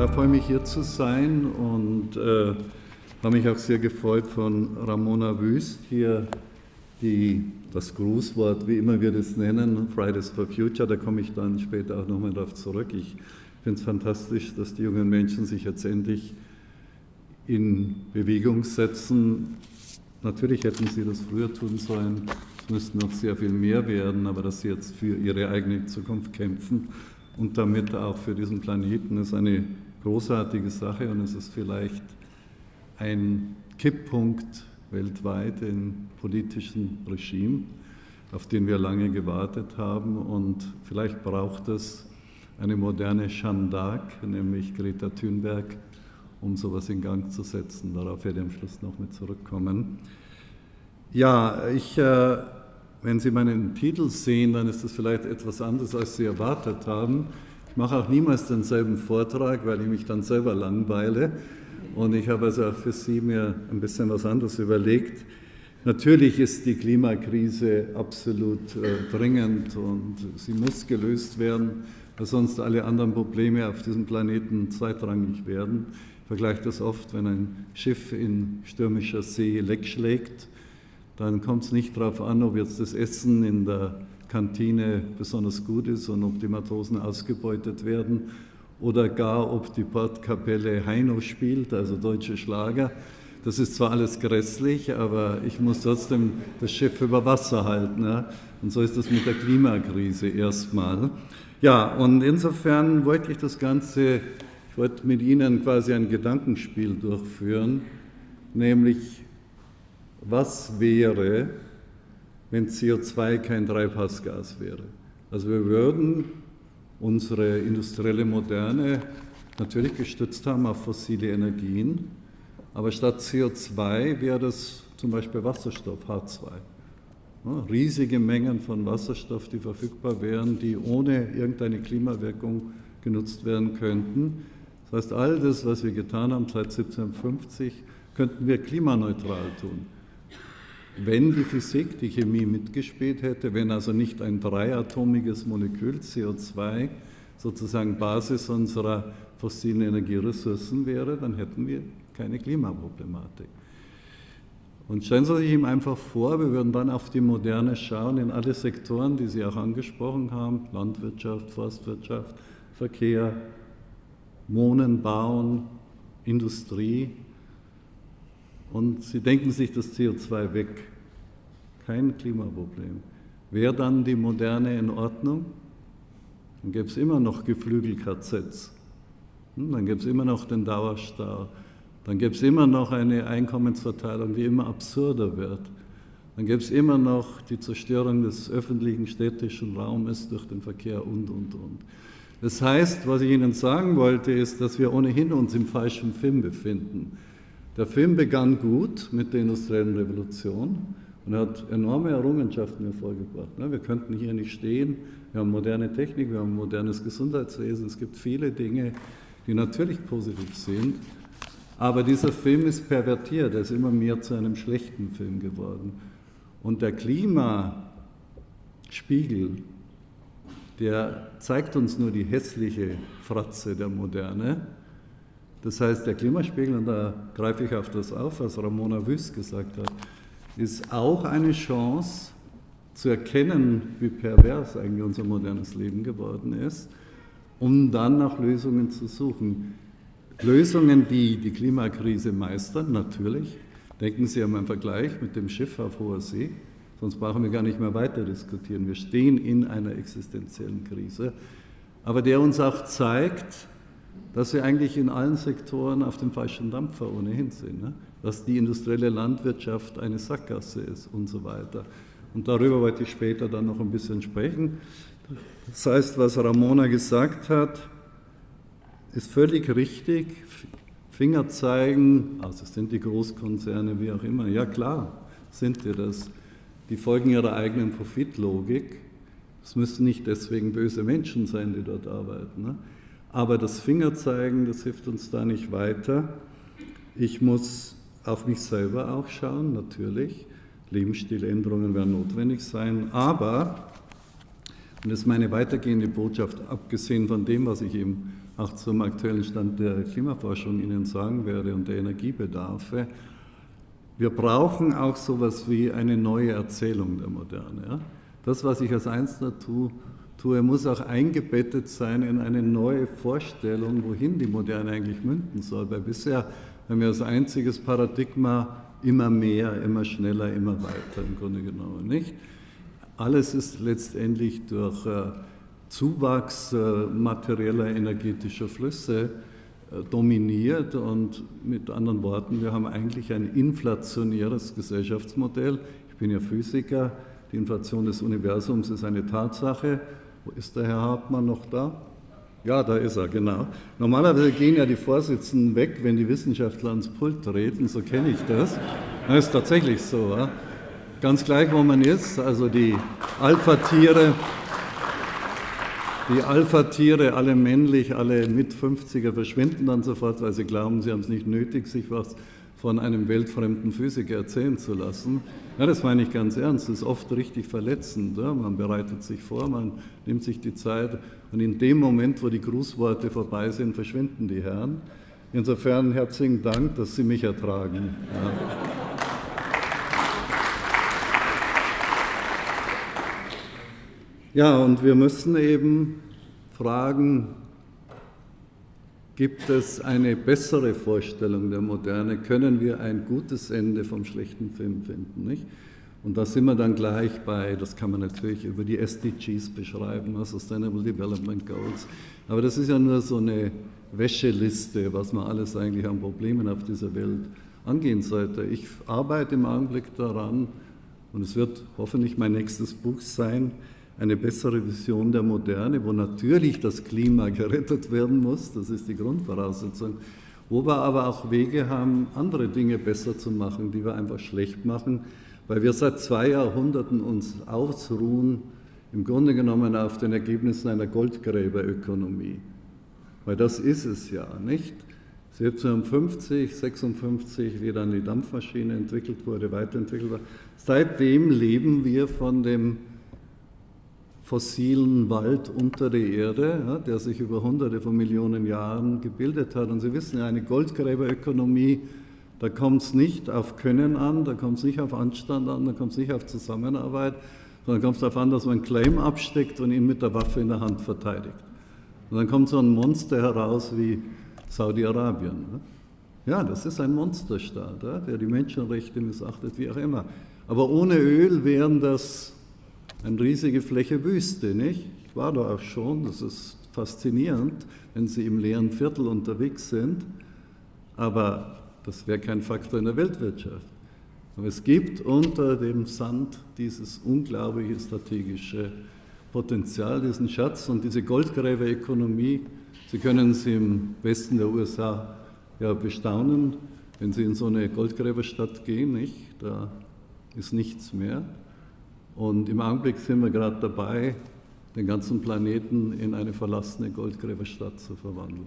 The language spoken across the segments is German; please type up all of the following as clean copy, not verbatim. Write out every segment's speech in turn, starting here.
freue mich, hier zu sein und habe mich auch sehr gefreut, von Ramona Wüst hier das Grußwort, wie immer wir das nennen, Fridays for Future, da komme ich dann später auch nochmal darauf zurück. Ich finde es fantastisch, dass die jungen Menschen sich jetzt endlich in Bewegung setzen. Natürlich hätten sie das früher tun sollen, es müssten noch sehr viel mehr werden, aber dass sie jetzt für ihre eigene Zukunft kämpfen und damit auch für diesen Planeten, ist eine großartige Sache und es ist vielleicht ein Kipppunkt weltweit im politischen Regime, auf den wir lange gewartet haben, und vielleicht braucht es eine moderne Jeanne d'Arc, nämlich Greta Thunberg, um sowas in Gang zu setzen. Darauf werde ich am Schluss noch mit zurückkommen. Ja, wenn Sie meinen Titel sehen, dann ist das vielleicht etwas anderes, als Sie erwartet haben. Ich mache auch niemals denselben Vortrag, weil ich mich dann selber langweile. Und ich habe also auch für Sie mir ein bisschen was anderes überlegt. Natürlich ist die Klimakrise absolut dringend und sie muss gelöst werden, weil sonst alle anderen Probleme auf diesem Planeten zweitrangig werden. Ich vergleiche das oft, wenn ein Schiff in stürmischer See Leck schlägt, dann kommt es nicht darauf an, ob jetzt das Essen in der Kantine besonders gut ist und ob die Matrosen ausgebeutet werden oder gar ob die Portkapelle Heino spielt, also deutsche Schlager. Das ist zwar alles grässlich, aber ich muss trotzdem das Schiff über Wasser halten. Ja? Und so ist das mit der Klimakrise erstmal. Ja, und insofern wollte ich ich wollte mit Ihnen quasi ein Gedankenspiel durchführen, nämlich was wäre, wenn CO2 kein Treibhausgas wäre? Also wir würden unsere industrielle Moderne natürlich gestützt haben auf fossile Energien, aber statt CO2 wäre das zum Beispiel Wasserstoff, H2. Ja, riesige Mengen von Wasserstoff, die verfügbar wären, die ohne irgendeine Klimawirkung genutzt werden könnten. Das heißt, all das, was wir getan haben seit 1750, könnten wir klimaneutral tun. Wenn die Physik, die Chemie mitgespielt hätte, wenn also nicht ein dreiatomiges Molekül CO2 sozusagen Basis unserer fossilen Energieressourcen wäre, dann hätten wir keine Klimaproblematik. Und stellen Sie sich ihm einfach vor, wir würden dann auf die Moderne schauen, in alle Sektoren, die Sie auch angesprochen haben, Landwirtschaft, Forstwirtschaft, Verkehr, Wohnen, Bauen, Industrie. Und Sie denken sich das CO2 weg, kein Klimaproblem. Wäre dann die Moderne in Ordnung? Dann gäbe es immer noch Geflügel-KZs, dann gäbe es immer noch den Dauerstau, dann gäbe es immer noch eine Einkommensverteilung, die immer absurder wird, dann gäbe es immer noch die Zerstörung des öffentlichen städtischen Raumes durch den Verkehr und. Das heißt, was ich Ihnen sagen wollte, ist, dass wir ohnehin uns im falschen Film befinden. Der Film begann gut mit der industriellen Revolution und hat enorme Errungenschaften hervorgebracht. Wir könnten hier nicht stehen, wir haben moderne Technik, wir haben ein modernes Gesundheitswesen, es gibt viele Dinge, die natürlich positiv sind, aber dieser Film ist pervertiert, er ist immer mehr zu einem schlechten Film geworden. Und der Klimaspiegel, der zeigt uns nur die hässliche Fratze der Moderne. Das heißt, der Klimaspiegel, und da greife ich auf das auf, was Ramona Wüst gesagt hat, ist auch eine Chance zu erkennen, wie pervers eigentlich unser modernes Leben geworden ist, um dann nach Lösungen zu suchen. Lösungen, die die Klimakrise meistern, natürlich. Denken Sie an einen Vergleich mit dem Schiff auf hoher See, sonst brauchen wir gar nicht mehr weiter diskutieren. Wir stehen in einer existenziellen Krise, aber der uns auch zeigt, dass wir eigentlich in allen Sektoren auf dem falschen Dampfer ohnehin sind, ne? Dass die industrielle Landwirtschaft eine Sackgasse ist und so weiter. Und darüber wollte ich später dann noch ein bisschen sprechen. Das heißt, was Ramona gesagt hat, ist völlig richtig. Finger zeigen, also es sind die Großkonzerne, wie auch immer. Ja klar, sind die das. Die folgen ihrer eigenen Profitlogik. Es müssen nicht deswegen böse Menschen sein, die dort arbeiten, ne? Aber das Fingerzeigen, das hilft uns da nicht weiter. Ich muss auf mich selber auch schauen, natürlich. Lebensstiländerungen werden notwendig sein. Aber, Und das ist meine weitergehende Botschaft, abgesehen von dem, was ich eben auch zum aktuellen Stand der Klimaforschung Ihnen sagen werde und der Energiebedarfe. Wir brauchen auch so etwas wie eine neue Erzählung der Moderne. Ja? Das, was ich als Einzelner tue, muss auch eingebettet sein in eine neue Vorstellung, wohin die Moderne eigentlich münden soll. Weil bisher haben wir als einziges Paradigma immer mehr, immer schneller, immer weiter im Grunde genommen, nicht? Alles ist letztendlich durch Zuwachs materieller energetischer Flüsse dominiert und mit anderen Worten, wir haben eigentlich ein inflationäres Gesellschaftsmodell. Ich bin ja Physiker, die Inflation des Universums ist eine Tatsache. Wo ist der Herr Hartmann noch da? Ja, da ist er, genau. Normalerweise gehen ja die Vorsitzenden weg, wenn die Wissenschaftler ans Pult treten, so kenne ich das. Das ist tatsächlich so. Ja? Ganz gleich, wo man ist, also die Alpha-Tiere, alle männlich, alle mit 50er verschwinden dann sofort, weil sie glauben, sie haben es nicht nötig, sich was von einem weltfremden Physiker erzählen zu lassen. Ja, das meine ich ganz ernst, das ist oft richtig verletzend. Ja? Man bereitet sich vor, man nimmt sich die Zeit und in dem Moment, wo die Grußworte vorbei sind, verschwinden die Herren. Insofern herzlichen Dank, dass Sie mich ertragen. Ja. Ja, und wir müssen eben fragen, gibt es eine bessere Vorstellung der Moderne? Können wir ein gutes Ende vom schlechten Film finden? Nicht? Und da sind wir dann gleich bei, das kann man natürlich über die SDGs beschreiben, Sustainable Development Goals, aber das ist ja nur so eine Wäscheliste, was man alles eigentlich an Problemen auf dieser Welt angehen sollte. Ich arbeite im Augenblick daran, und es wird hoffentlich mein nächstes Buch sein, eine bessere Vision der Moderne, wo natürlich das Klima gerettet werden muss, das ist die Grundvoraussetzung, wo wir aber auch Wege haben, andere Dinge besser zu machen, die wir einfach schlecht machen, weil wir seit 2 Jahrhunderten uns ausruhen, im Grunde genommen auf den Ergebnissen einer Goldgräberökonomie. Weil das ist es ja, nicht? 1750, 56, wie dann die Dampfmaschine entwickelt wurde, weiterentwickelt wurde. Seitdem leben wir von dem fossilen Wald unter der Erde, ja, der sich über Hunderte von Millionen Jahren gebildet hat. Und Sie wissen ja, eine Goldgräberökonomie, da kommt es nicht auf Können an, da kommt es nicht auf Anstand an, da kommt es nicht auf Zusammenarbeit, sondern kommt es darauf an, dass man einen Claim absteckt und ihn mit der Waffe in der Hand verteidigt. Und dann kommt so ein Monster heraus wie Saudi-Arabien. Ja, das ist ein Monsterstaat, ja, der die Menschenrechte missachtet, wie auch immer. Aber ohne Öl wären das eine riesige Fläche Wüste, nicht? Ich war da auch schon, das ist faszinierend, wenn Sie im leeren Viertel unterwegs sind, aber das wäre kein Faktor in der Weltwirtschaft. Aber es gibt unter dem Sand dieses unglaubliche strategische Potenzial, diesen Schatz und diese Goldgräberökonomie. Sie können sie im Westen der USA ja bestaunen, wenn Sie in so eine Goldgräberstadt gehen, nicht? Da ist nichts mehr. Und im Augenblick sind wir gerade dabei, den ganzen Planeten in eine verlassene Goldgräberstadt zu verwandeln.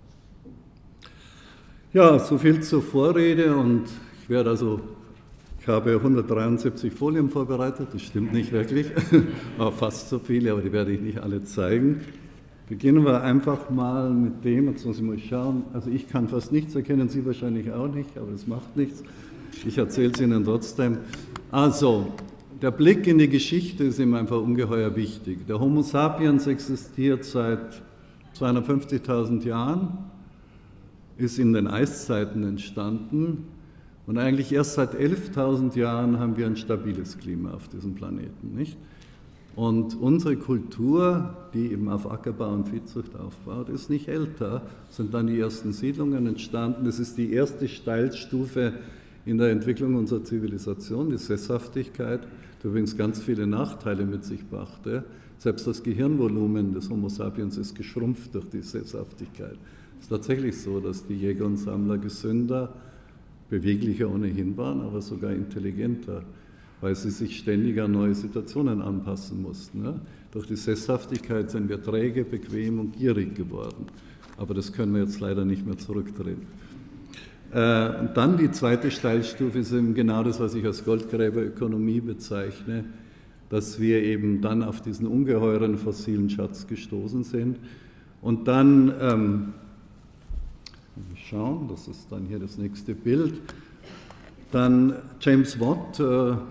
Ja, so viel zur Vorrede und ich habe 173 Folien vorbereitet, das stimmt nicht wirklich, aber fast so viele, aber die werde ich nicht alle zeigen. Beginnen wir einfach mal mit dem, jetzt muss ich mal schauen, also ich kann fast nichts erkennen, Sie wahrscheinlich auch nicht, aber das macht nichts. Ich erzähle es Ihnen trotzdem. Also, der Blick in die Geschichte ist ihm einfach ungeheuer wichtig. Der Homo sapiens existiert seit 250.000 Jahren, ist in den Eiszeiten entstanden und eigentlich erst seit 11.000 Jahren haben wir ein stabiles Klima auf diesem Planeten, nicht? Und unsere Kultur, die eben auf Ackerbau und Viehzucht aufbaut, ist nicht älter, sind dann die ersten Siedlungen entstanden. Das ist die erste Steilstufe in der Entwicklung unserer Zivilisation, die Sesshaftigkeit, die übrigens ganz viele Nachteile mit sich brachte. Selbst das Gehirnvolumen des Homo sapiens ist geschrumpft durch die Sesshaftigkeit. Es ist tatsächlich so, dass die Jäger und Sammler gesünder, beweglicher ohnehin waren, aber sogar intelligenter, weil sie sich ständig an neue Situationen anpassen mussten. Ja? Durch die Sesshaftigkeit sind wir träge, bequem und gierig geworden. Aber das können wir jetzt leider nicht mehr zurückdrehen. Und dann die zweite Steilstufe ist eben genau das, was ich als Goldgräberökonomie bezeichne. dass wir eben dann auf diesen ungeheuren fossilen Schatz gestoßen sind. Und dann, schauen, das ist dann hier das nächste Bild, dann James Watt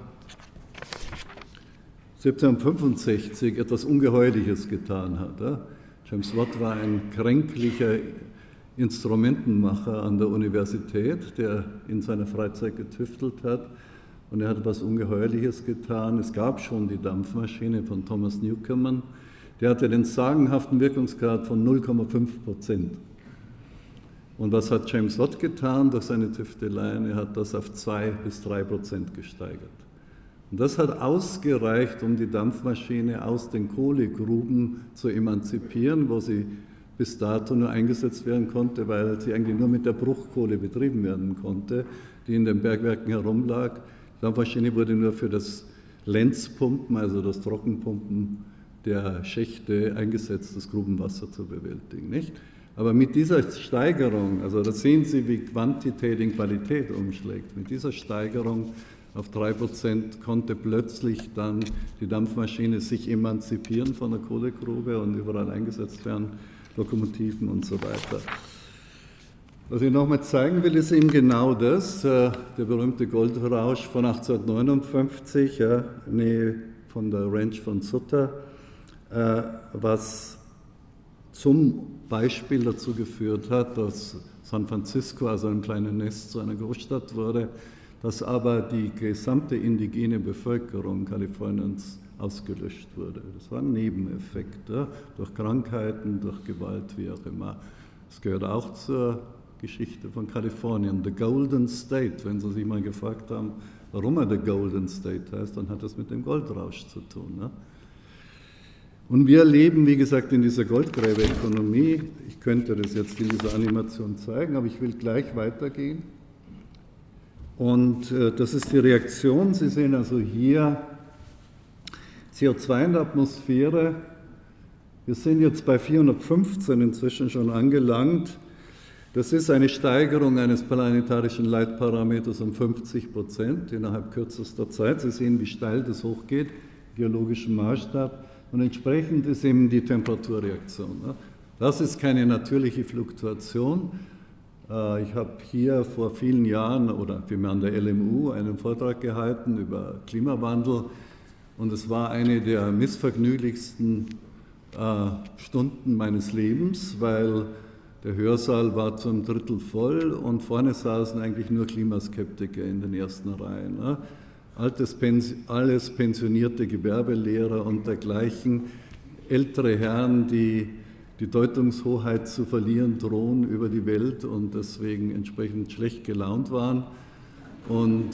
1765 etwas Ungeheuerliches getan hat. James Watt war ein kränklicher Instrumentenmacher an der Universität, der in seiner Freizeit getüftelt hat. Und er hat etwas Ungeheuerliches getan. Es gab schon die Dampfmaschine von Thomas Newcomen. Der hatte den sagenhaften Wirkungsgrad von 0,5%. Und was hat James Watt getan durch seine Tüfteleien? Er hat das auf 2 bis 3% gesteigert. Und das hat ausgereicht, um die Dampfmaschine aus den Kohlegruben zu emanzipieren, wo sie bis dato nur eingesetzt werden konnte, weil sie eigentlich nur mit der Bruchkohle betrieben werden konnte, die in den Bergwerken herumlag. Die Dampfmaschine wurde nur für das Lenzpumpen, also das Trockenpumpen der Schächte eingesetzt, das Grubenwasser zu bewältigen. Nicht? Aber mit dieser Steigerung, also da sehen Sie, wie Quantität in Qualität umschlägt, mit dieser Steigerung auf 3% konnte plötzlich dann die Dampfmaschine sich emanzipieren von der Kohlegrube und überall eingesetzt werden, Lokomotiven und so weiter. Was ich nochmal zeigen will, ist eben genau das, der berühmte Goldrausch von 1859, von der Ranch von Sutter, was zum Beispiel dazu geführt hat, dass San Francisco, also ein kleines Nest, zu einer Großstadt wurde, dass aber die gesamte indigene Bevölkerung Kaliforniens ausgelöscht wurde. Das war ein Nebeneffekt, durch Krankheiten, durch Gewalt, wie auch immer. Das gehört auch zur Geschichte von Kalifornien. The Golden State, wenn Sie sich mal gefragt haben, warum er The Golden State heißt, dann hat das mit dem Goldrausch zu tun. Ne? Und wir leben, wie gesagt, in dieser Goldgräberökonomie. Ich könnte das jetzt in dieser Animation zeigen, aber ich will gleich weitergehen. Und das ist die Reaktion. Sie sehen also hier CO2 in der Atmosphäre. Wir sind jetzt bei 415 inzwischen schon angelangt. Das ist eine Steigerung eines planetarischen Leitparameters um 50% innerhalb kürzester Zeit. Sie sehen, wie steil das hochgeht, geologischen Maßstab. Und entsprechend ist eben die Temperaturreaktion. Das ist keine natürliche Fluktuation. Ich habe hier vor vielen Jahren oder vielmehr an der LMU einen Vortrag gehalten über Klimawandel und es war eine der missvergnüglichsten Stunden meines Lebens, weil der Hörsaal war zum Drittel voll und vorne saßen eigentlich nur Klimaskeptiker in den ersten Reihen. Alles pensionierte Gewerbelehrer und dergleichen, ältere Herren, die die Deutungshoheit zu verlieren drohen über die Welt und deswegen entsprechend schlecht gelaunt waren und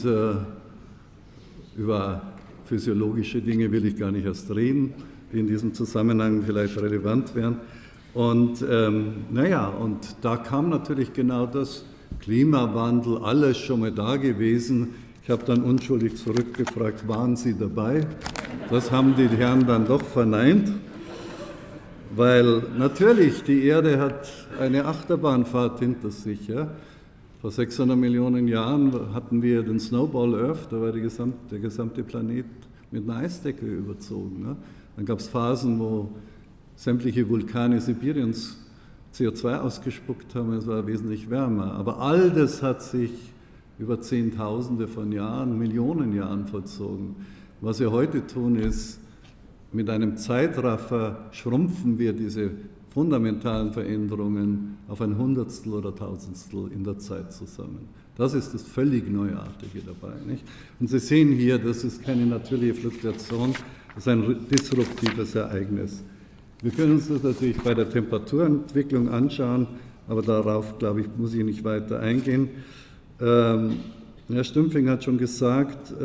über physiologische Dinge will ich gar nicht erst reden, die in diesem Zusammenhang vielleicht relevant wären. Und und da kam natürlich genau das Klimawandel, alles schon mal da gewesen. Ich habe dann unschuldig zurückgefragt, waren Sie dabei? Das haben die Herren dann doch verneint, weil natürlich die Erde hat eine Achterbahnfahrt hinter sich. Ja? Vor 600 Millionen Jahren hatten wir den Snowball Earth, da war der gesamte Planet mit einer Eisdecke überzogen. Ne? Dann gab es Phasen, wo sämtliche Vulkane Sibiriens CO2 ausgespuckt haben, es war wesentlich wärmer. Aber all das hat sich über Zehntausende von Jahren, Millionen Jahren vollzogen. Was wir heute tun, ist, mit einem Zeitraffer schrumpfen wir diese fundamentalen Veränderungen auf ein Hundertstel oder Tausendstel in der Zeit zusammen. Das ist das völlig Neuartige dabei. Nicht? Und Sie sehen hier, das ist keine natürliche Fluktuation, das ist ein disruptives Ereignis. Wir können uns das natürlich bei der Temperaturentwicklung anschauen, aber darauf, glaube ich, muss ich nicht weiter eingehen. Herr Stümpfing hat schon gesagt,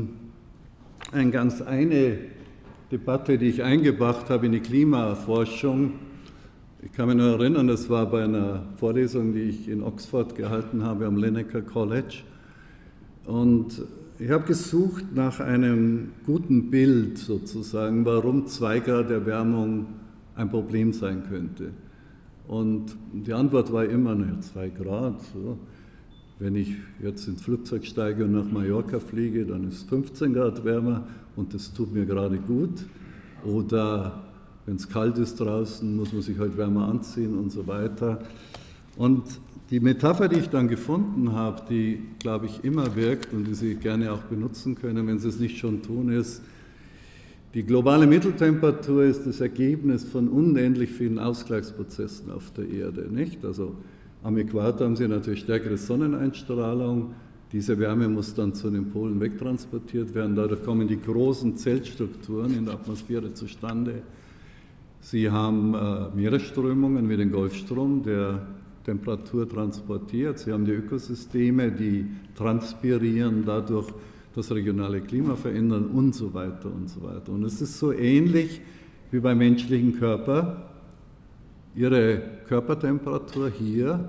eine Debatte, die ich eingebracht habe in die Klimaforschung, ich kann mich nur erinnern, das war bei einer Vorlesung, die ich in Oxford gehalten habe am Linacre College. Und ich habe gesucht nach einem guten Bild sozusagen, warum 2 Grad Erwärmung ein Problem sein könnte. Und die Antwort war immer, 2 Grad. So. Wenn ich jetzt ins Flugzeug steige und nach Mallorca fliege, dann ist 15 Grad wärmer und das tut mir gerade gut. Oder wenn es kalt ist draußen, muss man sich halt wärmer anziehen und so weiter. Und die Metapher, die ich dann gefunden habe, die, glaube ich, immer wirkt und die Sie gerne auch benutzen können, wenn Sie es nicht schon tun, ist, die globale Mitteltemperatur ist das Ergebnis von unendlich vielen Ausgleichsprozessen auf der Erde, nicht? Also am Äquator haben Sie natürlich stärkere Sonneneinstrahlung, diese Wärme muss dann zu den Polen wegtransportiert werden, dadurch kommen die großen Zeltstrukturen in der Atmosphäre zustande. Sie haben Meeresströmungen wie den Golfstrom, der Temperatur transportiert. Sie haben die Ökosysteme, die transpirieren, dadurch das regionale Klima verändern und so weiter und so weiter. Und es ist so ähnlich wie beim menschlichen Körper. Ihre Körpertemperatur hier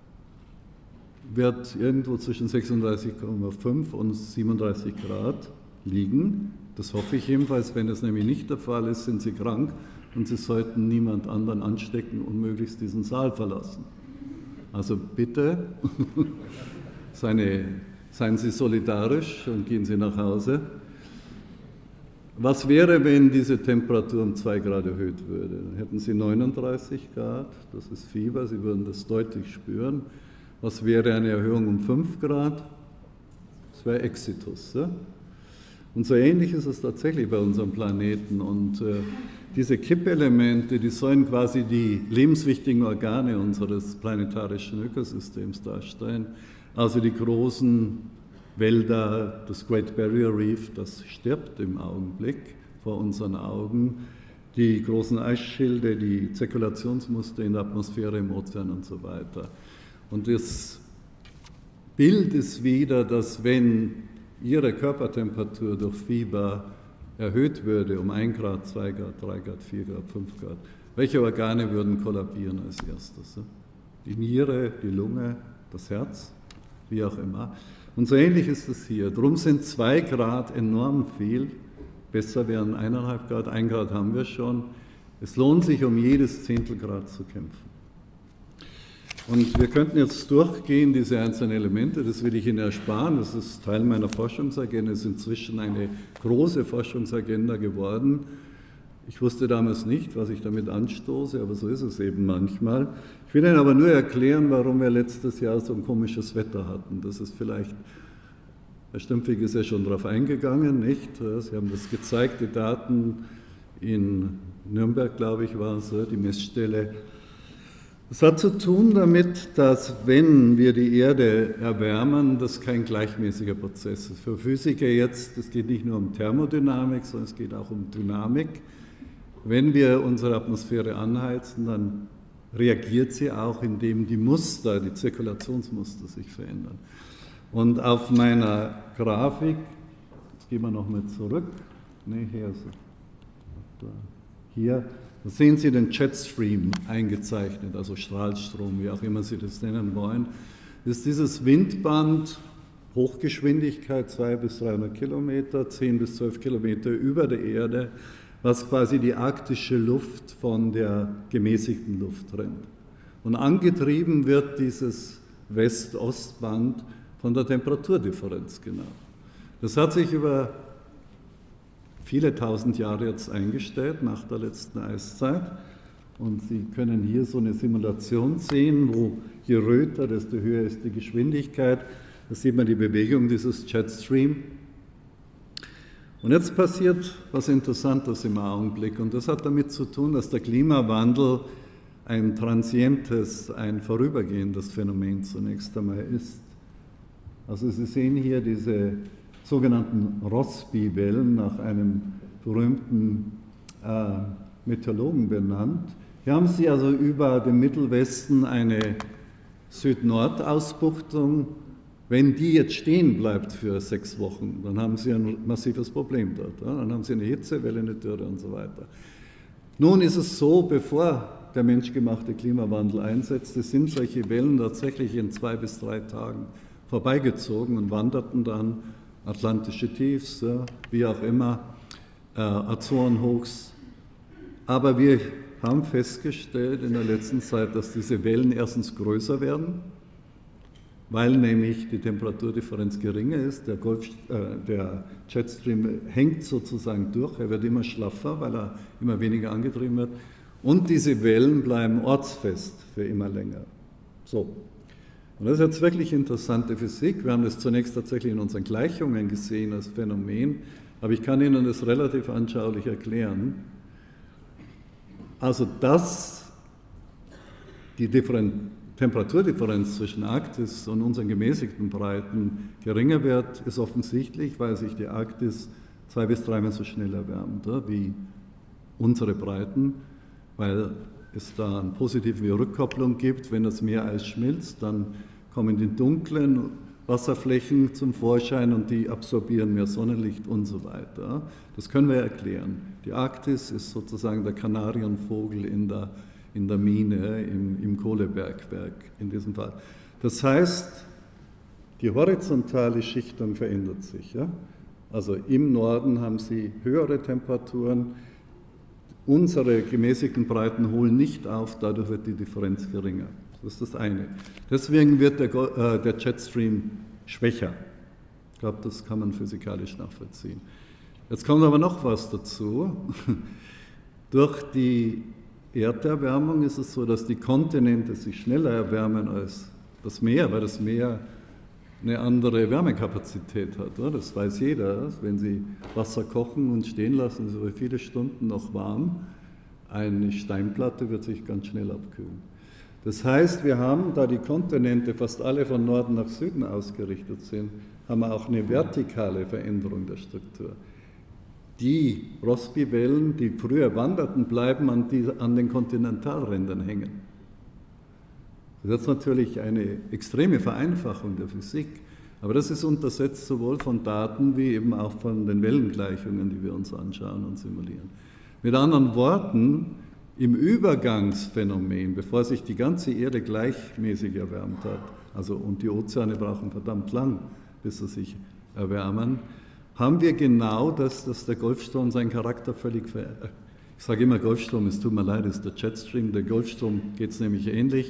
wird irgendwo zwischen 36,5 und 37 Grad liegen. Das hoffe ich jedenfalls. Wenn das nämlich nicht der Fall ist, sind Sie krank und Sie sollten niemand anderen anstecken und möglichst diesen Saal verlassen. Also bitte, seien Sie solidarisch und gehen Sie nach Hause. Was wäre, wenn diese Temperatur um 2 Grad erhöht würde? Dann hätten Sie 39 Grad, das ist Fieber, Sie würden das deutlich spüren. Was wäre eine Erhöhung um 5 Grad? Das wäre Exitus. Ja? Und so ähnlich ist es tatsächlich bei unserem Planeten. Und diese Kippelemente, die sollen quasi die lebenswichtigen Organe unseres planetarischen Ökosystems darstellen. Also die großen Wälder, das Great Barrier Reef, das stirbt im Augenblick vor unseren Augen. Die großen Eisschilde, die Zirkulationsmuster in der Atmosphäre, im Ozean und so weiter. Und das Bild ist wieder, dass wenn Ihre Körpertemperatur durch Fieber erhöht würde um 1 Grad, 2 Grad, 3 Grad, 4 Grad, 5 Grad, welche Organe würden kollabieren als erstes? Die Niere, die Lunge, das Herz, wie auch immer. Und so ähnlich ist es hier. Darum sind 2 Grad enorm viel. Besser wären 1,5 Grad, 1 Grad haben wir schon. Es lohnt sich, um jedes Zehntelgrad zu kämpfen. Und wir könnten jetzt durchgehen, diese einzelnen Elemente, das will ich Ihnen ersparen, das ist Teil meiner Forschungsagenda, es ist inzwischen eine große Forschungsagenda geworden. Ich wusste damals nicht, was ich damit anstoße, aber so ist es eben manchmal. Ich will Ihnen aber nur erklären, warum wir letztes Jahr so ein komisches Wetter hatten. Das ist vielleicht, Herr Stümpfig ist ja schon darauf eingegangen, nicht? Sie haben das gezeigt, die Daten in Nürnberg, glaube ich, war es, die Messstelle. Das hat zu tun damit, dass wenn wir die Erde erwärmen, das kein gleichmäßiger Prozess ist. Für Physiker jetzt, es geht nicht nur um Thermodynamik, sondern es geht auch um Dynamik. Wenn wir unsere Atmosphäre anheizen, dann reagiert sie auch, indem die Muster, die Zirkulationsmuster sich verändern. Und auf meiner Grafik, jetzt gehen wir nochmal zurück, hier, da sehen Sie den Jetstream eingezeichnet, also Strahlstrom, wie auch immer Sie das nennen wollen. Das ist dieses Windband, Hochgeschwindigkeit 200 bis 300 Kilometer, 10 bis 12 Kilometer über der Erde, was quasi die arktische Luft von der gemäßigten Luft trennt. Und angetrieben wird dieses West-Ost-Band von der Temperaturdifferenz genau. Das hat sich über viele tausend Jahre jetzt eingestellt nach der letzten Eiszeit. Und Sie können hier so eine Simulation sehen, wo je röter, desto höher ist die Geschwindigkeit. Da sieht man die Bewegung dieses Jetstream. Und jetzt passiert was Interessantes im Augenblick. Und das hat damit zu tun, dass der Klimawandel ein transientes, ein vorübergehendes Phänomen zunächst einmal ist. Also Sie sehen hier diese sogenannten Rossby-Wellen, nach einem berühmten Meteorologen benannt. Hier haben Sie also über dem Mittelwesten eine Süd-Nord-Ausbuchtung. Wenn die jetzt stehen bleibt für 6 Wochen, dann haben Sie ein massives Problem dort. Ja? Dann haben Sie eine Hitzewelle, eine Dürre und so weiter. Nun ist es so, bevor der menschgemachte Klimawandel einsetzte, sind solche Wellen tatsächlich in 2 bis 3 Tagen vorbeigezogen und wanderten dann atlantische Tiefs, ja, wie auch immer, Azorenhochs. Aber wir haben festgestellt in der letzten Zeit, dass diese Wellen erstens größer werden weil nämlich die Temperaturdifferenz geringer ist. Der Jetstream hängt sozusagen durch, er wird immer schlaffer, weil er immer weniger angetrieben wird. Und diese Wellen bleiben ortsfest für immer länger. So. Und das ist jetzt wirklich interessante Physik. Wir haben das zunächst tatsächlich in unseren Gleichungen gesehen als Phänomen, aber ich kann Ihnen das relativ anschaulich erklären. Also, dass die Temperaturdifferenz zwischen Arktis und unseren gemäßigten Breiten geringer wird, ist offensichtlich, weil sich die Arktis 2- bis 3-mal so schnell erwärmt wie unsere Breiten, weil es da eine positive Rückkopplung gibt. Wenn das Meereis schmilzt, dann kommen die dunklen Wasserflächen zum Vorschein und die absorbieren mehr Sonnenlicht und so weiter. Das können wir erklären. Die Arktis ist sozusagen der Kanarienvogel in der Mine, im Kohlebergwerk in diesem Fall. Das heißt, die horizontale Schichtung verändert sich. Ja? Also im Norden haben Sie höhere Temperaturen, unsere gemäßigten Breiten holen nicht auf, dadurch wird die Differenz geringer. Das ist das eine. Deswegen wird der Jetstream schwächer. Ich glaube, das kann man physikalisch nachvollziehen. Jetzt kommt aber noch was dazu. Durch die Erderwärmung ist es so, dass die Kontinente sich schneller erwärmen als das Meer, weil das Meer eine andere Wärmekapazität hat. Oder? Das weiß jeder. Wenn Sie Wasser kochen und stehen lassen, ist es über viele Stunden noch warm. Eine Steinplatte wird sich ganz schnell abkühlen. Das heißt, wir haben, da die Kontinente fast alle von Norden nach Süden ausgerichtet sind, haben wir auch eine vertikale Veränderung der Struktur. Die Rossby-Wellen, die früher wanderten, bleiben an den Kontinentalrändern hängen. Das ist natürlich eine extreme Vereinfachung der Physik, aber das ist untersetzt sowohl von Daten wie eben auch von den Wellengleichungen, die wir uns anschauen und simulieren. Mit anderen Worten, im Übergangsphänomen, bevor sich die ganze Erde gleichmäßig erwärmt hat, also und die Ozeane brauchen verdammt lang, bis sie sich erwärmen, haben wir genau das, dass der Golfstrom seinen Charakter völlig verändert. Ich sage immer Golfstrom, es tut mir leid, es ist der Jetstream, der Golfstrom geht es nämlich ähnlich.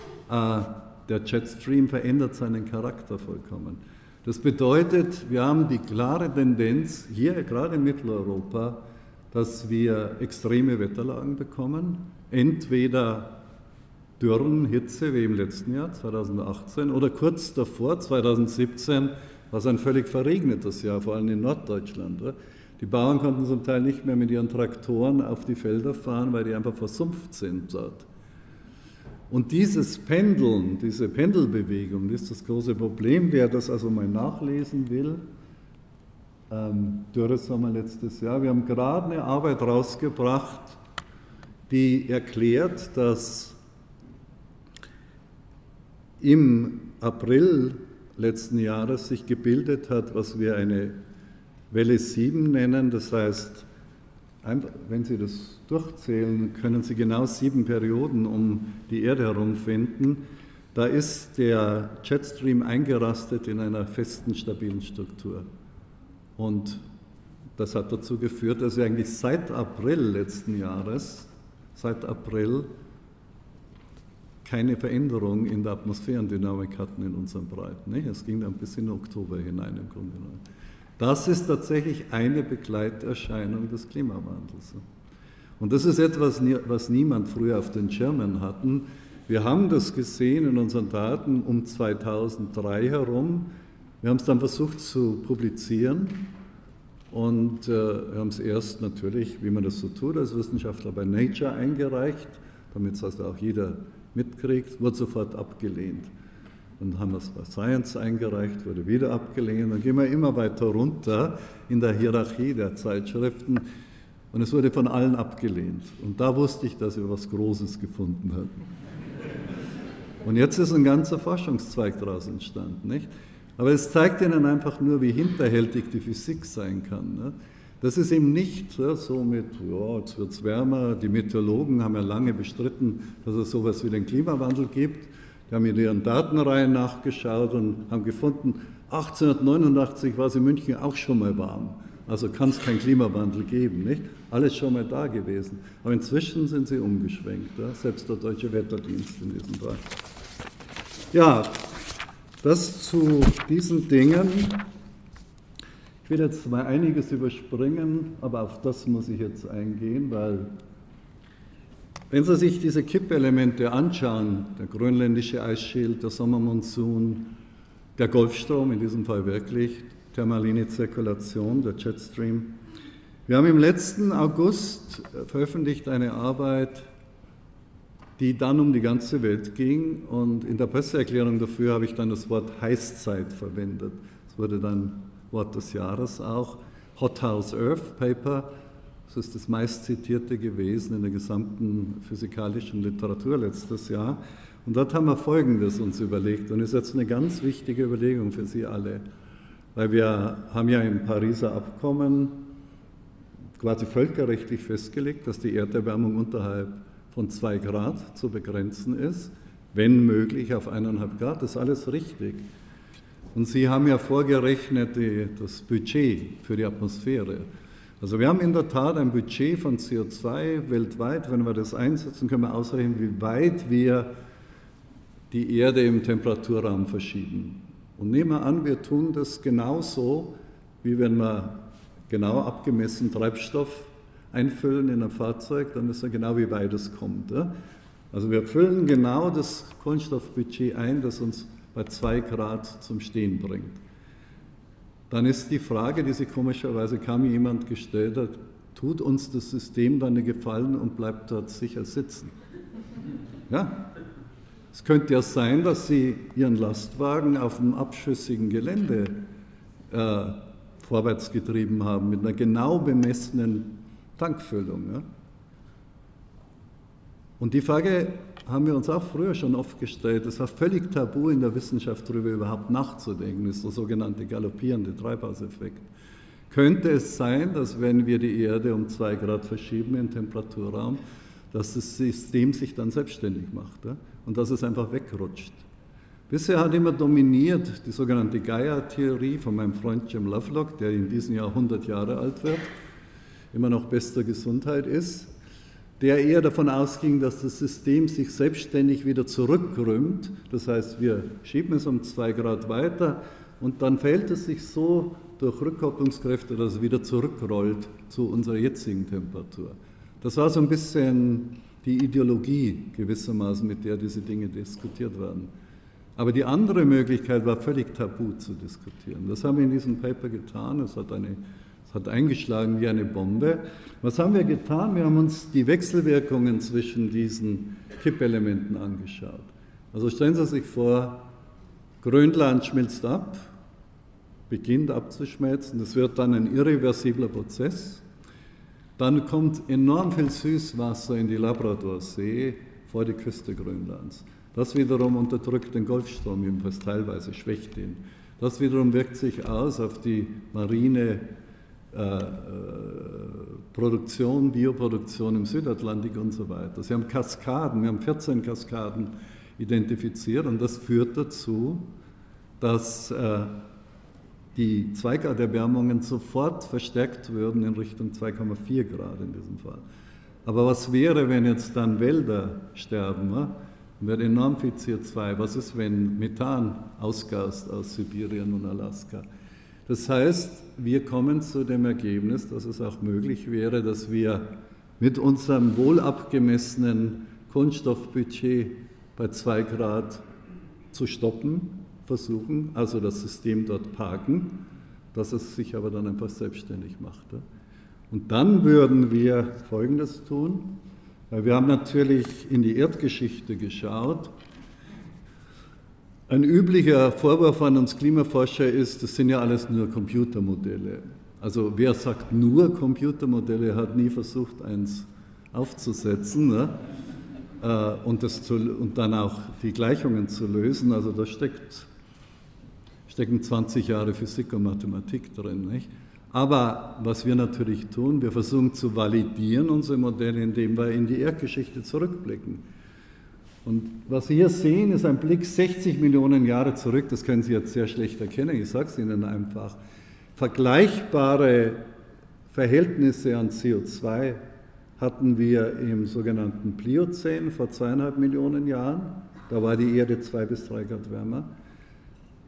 Der Jetstream verändert seinen Charakter vollkommen. Das bedeutet, wir haben die klare Tendenz, hier gerade in Mitteleuropa, dass wir extreme Wetterlagen bekommen, entweder Dürren, Hitze wie im letzten Jahr, 2018, oder kurz davor, 2017, war es ein völlig verregnetes Jahr, vor allem in Norddeutschland. Die Bauern konnten zum Teil nicht mehr mit ihren Traktoren auf die Felder fahren, weil die einfach versumpft sind dort. Und dieses Pendeln, diese Pendelbewegung, das ist das große Problem. Wer das also mal nachlesen will, Dürresommer letztes Jahr, wir haben gerade eine Arbeit rausgebracht, die erklärt, dass im April letzten Jahres sich gebildet hat, was wir eine Welle 7 nennen. Das heißt, wenn Sie das durchzählen, können Sie genau 7 Perioden um die Erde herum finden. Da ist der Jetstream eingerastet in einer festen, stabilen Struktur. Und das hat dazu geführt, dass wir eigentlich seit April letzten Jahres, keine Veränderung in der Atmosphärendynamik hatten in unseren Breiten. Es ging dann bis in Oktober hinein im Grunde genommen. Das ist tatsächlich eine Begleiterscheinung des Klimawandels. Und das ist etwas, was niemand früher auf den Schirmen hatten. Wir haben das gesehen in unseren Daten um 2003 herum. Wir haben es dann versucht zu publizieren und wir haben es erst natürlich, wie man das so tut, als Wissenschaftler bei Nature eingereicht, damit es also auch jeder mitkriegt, wurde sofort abgelehnt. Dann haben wir es bei Science eingereicht, wurde wieder abgelehnt. Dann gehen wir immer weiter runter in der Hierarchie der Zeitschriften und es wurde von allen abgelehnt. Und da wusste ich, dass wir was Großes gefunden hatten. Und jetzt ist ein ganzer Forschungszweig daraus entstanden, nicht? Aber es zeigt Ihnen einfach nur, wie hinterhältig die Physik sein kann. Ne? Das ist eben nicht so mit, ja, jetzt wird es wärmer. Die Meteorologen haben ja lange bestritten, dass es sowas wie den Klimawandel gibt. Die haben in ihren Datenreihen nachgeschaut und haben gefunden, 1889 war es in München auch schon mal warm. Also kann es keinen Klimawandel geben, nicht? Alles schon mal da gewesen. Aber inzwischen sind sie umgeschwenkt, ja? Selbst der Deutsche Wetterdienst in diesem Fall. Ja, Das zu diesen Dingen. Ich will jetzt mal einiges überspringen, aber auf das muss ich jetzt eingehen, weil wenn Sie sich diese Kippelemente anschauen, der grönländische Eisschild, der Sommermonsun, der Golfstrom, in diesem Fall wirklich, thermaline Zirkulation, der Jetstream. Wir haben im letzten August veröffentlicht eine Arbeit, die dann um die ganze Welt ging, und in der Presseerklärung dafür habe ich dann das Wort Heißzeit verwendet. Das wurde dann Wort des Jahres auch. Hot House Earth Paper, das ist das meistzitierte gewesen in der gesamten physikalischen Literatur letztes Jahr. Und dort haben wir Folgendes uns überlegt, und das ist jetzt eine ganz wichtige Überlegung für Sie alle, weil wir haben ja im Pariser Abkommen quasi völkerrechtlich festgelegt, dass die Erderwärmung unterhalb von 2 Grad zu begrenzen ist, wenn möglich auf 1,5 Grad, das ist alles richtig. Und Sie haben ja vorgerechnet das Budget für die Atmosphäre. Also wir haben in der Tat ein Budget von CO2 weltweit. Wenn wir das einsetzen, können wir ausrechnen, wie weit wir die Erde im Temperaturraum verschieben. Und nehmen wir an, wir tun das genauso, wie wenn wir genau abgemessen Treibstoff einfüllen in ein Fahrzeug, dann wissen wir genau, wie weit es kommt. Also wir füllen genau das Kohlenstoffbudget ein, das uns bei 2 Grad zum Stehen bringt. Dann ist die Frage, die sich komischerweise kaum jemand gestellt hat, tut uns das System dann einen Gefallen und bleibt dort sicher sitzen? Ja, es könnte ja sein, dass Sie Ihren Lastwagen auf einem abschüssigen Gelände vorwärts getrieben haben, mit einer genau bemessenen Tankfüllung. Ja? Und die Frage haben wir uns auch früher schon oft gestellt. Es war völlig tabu in der Wissenschaft, darüber überhaupt nachzudenken. Das ist der sogenannte galoppierende Treibhauseffekt. Könnte es sein, dass wenn wir die Erde um 2 Grad verschieben im Temperaturraum, dass das System sich dann selbstständig macht, ja? Und dass es einfach wegrutscht? Bisher hat immer dominiert die sogenannte Gaia-Theorie von meinem Freund Jim Lovelock, der in diesem Jahr 100 Jahre alt wird, immer noch bester Gesundheit ist, der eher davon ausging, dass das System sich selbstständig wieder zurückkrümmt. Das heißt, wir schieben es um 2 Grad weiter und dann verhält es sich so durch Rückkopplungskräfte, dass es wieder zurückrollt zu unserer jetzigen Temperatur. Das war so ein bisschen die Ideologie gewissermaßen, mit der diese Dinge diskutiert werden. Aber die andere Möglichkeit war völlig tabu zu diskutieren. Das haben wir in diesem Paper getan. Es hat eingeschlagen wie eine Bombe. Was haben wir getan? Wir haben uns die Wechselwirkungen zwischen diesen Kippelementen angeschaut. Also stellen Sie sich vor, Grönland schmilzt ab, beginnt abzuschmelzen. Das wird dann ein irreversibler Prozess. Dann kommt enorm viel Süßwasser in die Labradorsee vor die Küste Grönlands. Das wiederum unterdrückt den Golfstrom, jedenfalls teilweise schwächt ihn. Das wiederum wirkt sich aus auf die marine Produktion, Bioproduktion im Südatlantik und so weiter. Sie haben Kaskaden, wir haben 14 Kaskaden identifiziert, und das führt dazu, dass die 2 Grad Erwärmungen sofort verstärkt würden in Richtung 2,4 Grad in diesem Fall. Aber was wäre, wenn jetzt dann Wälder sterben? Dann wird enorm viel CO2. Was ist, wenn Methan ausgast aus Sibirien und Alaska? Das heißt, wir kommen zu dem Ergebnis, dass es auch möglich wäre, dass wir mit unserem wohl abgemessenen Kohlenstoffbudget bei 2 Grad zu stoppen versuchen, also das System dort parken, dass es sich aber dann einfach selbstständig macht. Und dann würden wir Folgendes tun, weil wir haben natürlich in die Erdgeschichte geschaut. Ein üblicher Vorwurf an uns Klimaforscher ist, das sind ja alles nur Computermodelle. Also wer sagt nur Computermodelle, hat nie versucht, eins aufzusetzen, ne? Und dann auch die Gleichungen zu lösen. Also da stecken 20 Jahre Physik und Mathematik drin, nicht? Aber was wir natürlich tun, wir versuchen zu validieren unsere Modelle, indem wir in die Erdgeschichte zurückblicken. Und was Sie hier sehen, ist ein Blick 60 Millionen Jahre zurück. Das können Sie jetzt sehr schlecht erkennen, ich sage es Ihnen einfach. Vergleichbare Verhältnisse an CO2 hatten wir im sogenannten Pliozän vor 2,5 Millionen Jahren. Da war die Erde 2 bis 3 Grad wärmer.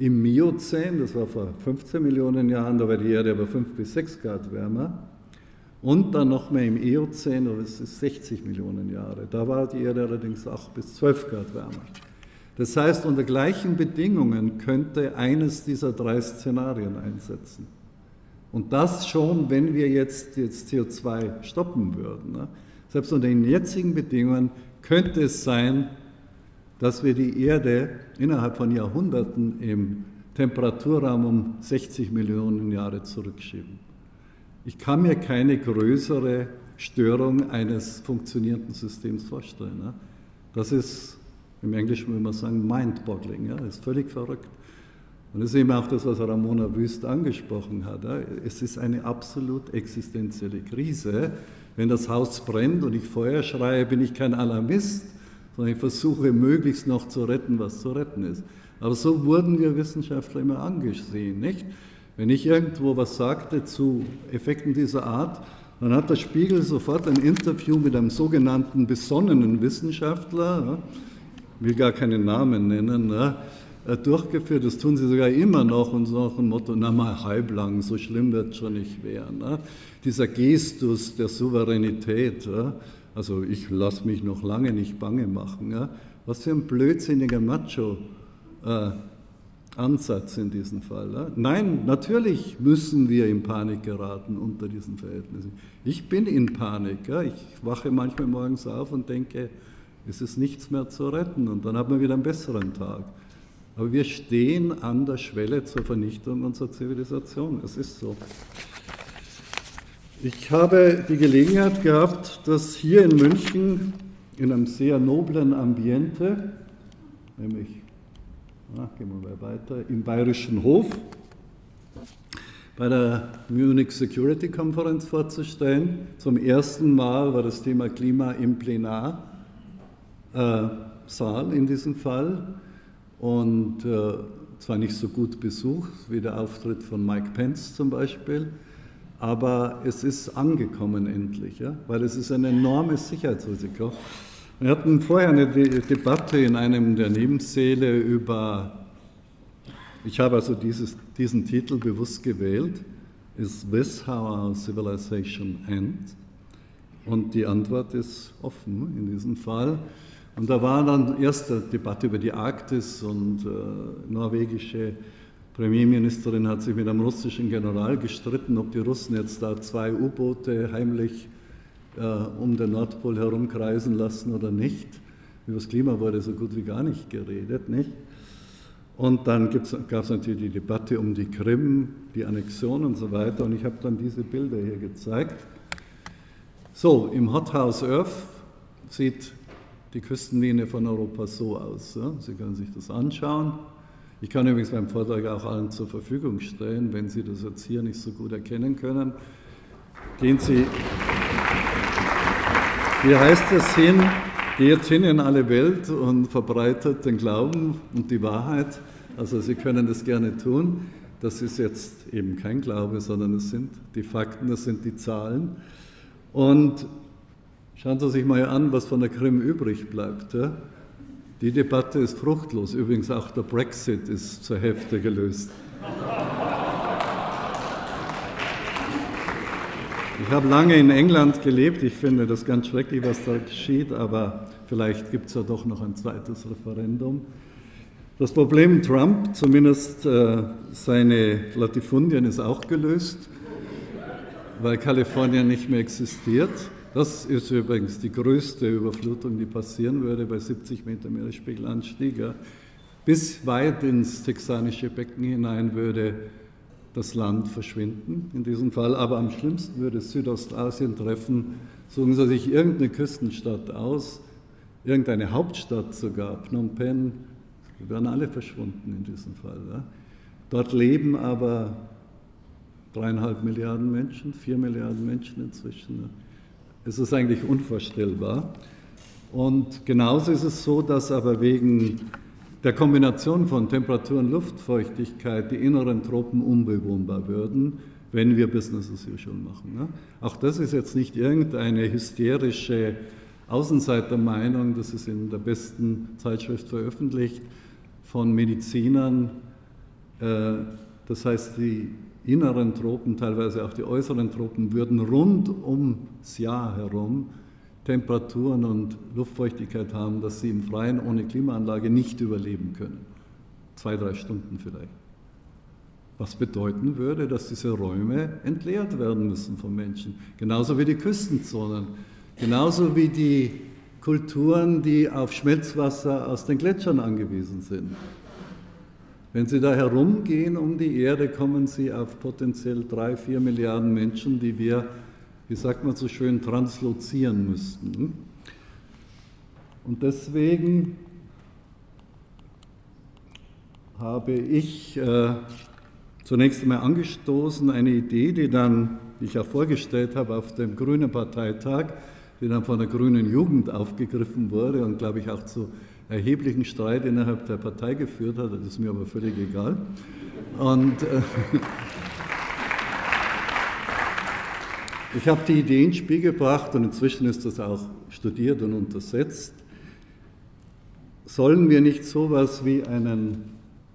im Miozän, das war vor 15 Millionen Jahren, da war die Erde aber 5 bis 6 Grad wärmer. Und dann noch mehr im Eozän, das ist 60 Millionen Jahre. Da war die Erde allerdings 8 bis 12 Grad wärmer. Das heißt, unter gleichen Bedingungen könnte eines dieser 3 Szenarien einsetzen. Und das schon, wenn wir jetzt CO2 stoppen würden. Ne? Selbst unter den jetzigen Bedingungen könnte es sein, dass wir die Erde innerhalb von Jahrhunderten im Temperaturraum um 60 Millionen Jahre zurückschieben. Ich kann mir keine größere Störung eines funktionierenden Systems vorstellen. Ne? Das ist, im Englischen würde man sagen, mind-boggling. Ja? Das ist völlig verrückt. Und das ist eben auch das, was Ramona Wüst angesprochen hat. Ja? Es ist eine absolut existenzielle Krise. Wenn das Haus brennt und ich Feuer schreie, bin ich kein Alarmist, sondern ich versuche möglichst noch zu retten, was zu retten ist. Aber so wurden wir Wissenschaftler immer angesehen, nicht? Wenn ich irgendwo was sagte zu Effekten dieser Art, dann hat der Spiegel sofort ein Interview mit einem sogenannten besonnenen Wissenschaftler, ich will gar keinen Namen nennen, durchgeführt. Das tun sie sogar immer noch und so nach dem Motto, na mal halblang, so schlimm wird es schon nicht werden. Dieser Gestus der Souveränität, also ich lasse mich noch lange nicht bange machen. Was für ein blödsinniger Macho-Ansatz in diesem Fall. Nein, natürlich müssen wir in Panik geraten unter diesen Verhältnissen. Ich bin in Panik. Ich wache manchmal morgens auf und denke, es ist nichts mehr zu retten und dann hat man wieder einen besseren Tag. Aber wir stehen an der Schwelle zur Vernichtung unserer Zivilisation. Es ist so. Ich habe die Gelegenheit gehabt, dass hier in München in einem sehr noblen Ambiente, nämlich, gehen wir mal weiter, im Bayerischen Hof, bei der Munich Security Conference vorzustellen. Zum ersten Mal war das Thema Klima im Plenarsaal in diesem Fall und zwar nicht so gut besucht wie der Auftritt von Mike Pence zum Beispiel, aber es ist angekommen endlich, ja? Weil es ist ein enormes Sicherheitsrisiko. Wir hatten vorher eine Debatte in einem der Nebensäle über, ich habe also diesen Titel bewusst gewählt, Is this how our civilization ends? Und die Antwort ist offen in diesem Fall. Und da war dann erst eine Debatte über die Arktis und norwegische Premierministerin hat sich mit einem russischen General gestritten, ob die Russen jetzt da 2 U-Boote heimlich um den Nordpol herumkreisen lassen oder nicht. Über das Klima wurde so gut wie gar nicht geredet, nicht? Und dann gab es natürlich die Debatte um die Krim, die Annexion und so weiter. Und ich habe dann diese Bilder hier gezeigt. So, im Hothouse Earth sieht die Küstenlinie von Europa so aus. Ja? Sie können sich das anschauen. Ich kann übrigens beim Vortrag auch allen zur Verfügung stellen, wenn Sie das jetzt hier nicht so gut erkennen können. Gehen Sie, hier heißt es hin, geht hin in alle Welt und verbreitet den Glauben und die Wahrheit. Also Sie können das gerne tun. Das ist jetzt eben kein Glaube, sondern es sind die Fakten, das sind die Zahlen. Und schauen Sie sich mal an, was von der Krim übrig bleibt. Ja? Die Debatte ist fruchtlos. Übrigens auch der Brexit ist zur Hälfte gelöst. Ich habe lange in England gelebt. Ich finde das ganz schrecklich, was da geschieht, aber vielleicht gibt es ja doch noch ein zweites Referendum. Das Problem Trump, zumindest seine Latifundien, ist auch gelöst, weil Kalifornien nicht mehr existiert. Das ist übrigens die größte Überflutung, die passieren würde bei 70 Meter Meeresspiegelanstieg. Ja. Bis weit ins texanische Becken hinein würde das Land verschwinden in diesem Fall. Aber am schlimmsten würde es Südostasien treffen. Suchen Sie sich irgendeine Küstenstadt aus, irgendeine Hauptstadt sogar, Phnom Penh, die wären alle verschwunden in diesem Fall. Ja. Dort leben aber 3,5 Milliarden Menschen, 4 Milliarden Menschen inzwischen. Ja. Es ist eigentlich unvorstellbar. Und genauso ist es so, dass aber wegen der Kombination von Temperatur und Luftfeuchtigkeit die inneren Tropen unbewohnbar würden, wenn wir Business as usual machen. Ne? Auch das ist jetzt nicht irgendeine hysterische Außenseitermeinung, das ist in der besten Zeitschrift veröffentlicht von Medizinern Das heißt, die inneren Tropen, teilweise auch die äußeren Tropen, würden rund ums Jahr herum Temperaturen und Luftfeuchtigkeit haben, dass sie im Freien ohne Klimaanlage nicht überleben können. 2-3 Stunden vielleicht. Was bedeuten würde, dass diese Räume entleert werden müssen von Menschen. Genauso wie die Küstenzonen, genauso wie die Kulturen, die auf Schmelzwasser aus den Gletschern angewiesen sind. Wenn Sie da herumgehen um die Erde, kommen Sie auf potenziell 3-4 Milliarden Menschen, die wir, wie sagt man so schön, translozieren müssten. Und deswegen habe ich zunächst einmal angestoßen eine Idee, die ich auch vorgestellt habe auf dem Grünen Parteitag, die dann von der Grünen Jugend aufgegriffen wurde und, glaube ich, auch zu erheblichen Streit innerhalb der Partei geführt hat. Das ist mir aber völlig egal. Und ich habe die Idee ins Spiel gebracht und inzwischen ist das auch studiert und untersetzt. Sollen wir nicht sowas wie einen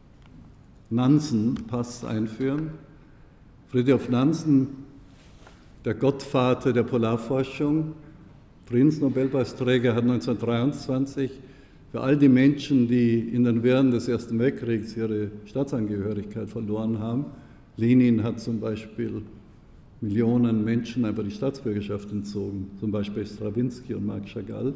Nansen-Pass einführen? Fridtjof Nansen, der Gottvater der Polarforschung, Friedensnobelpreisträger, hat 1923 für all die Menschen, die in den Wirren des Ersten Weltkriegs ihre Staatsangehörigkeit verloren haben, Lenin hat zum Beispiel Millionen Menschen einfach die Staatsbürgerschaft entzogen, zum Beispiel Strawinsky und Marc Chagall.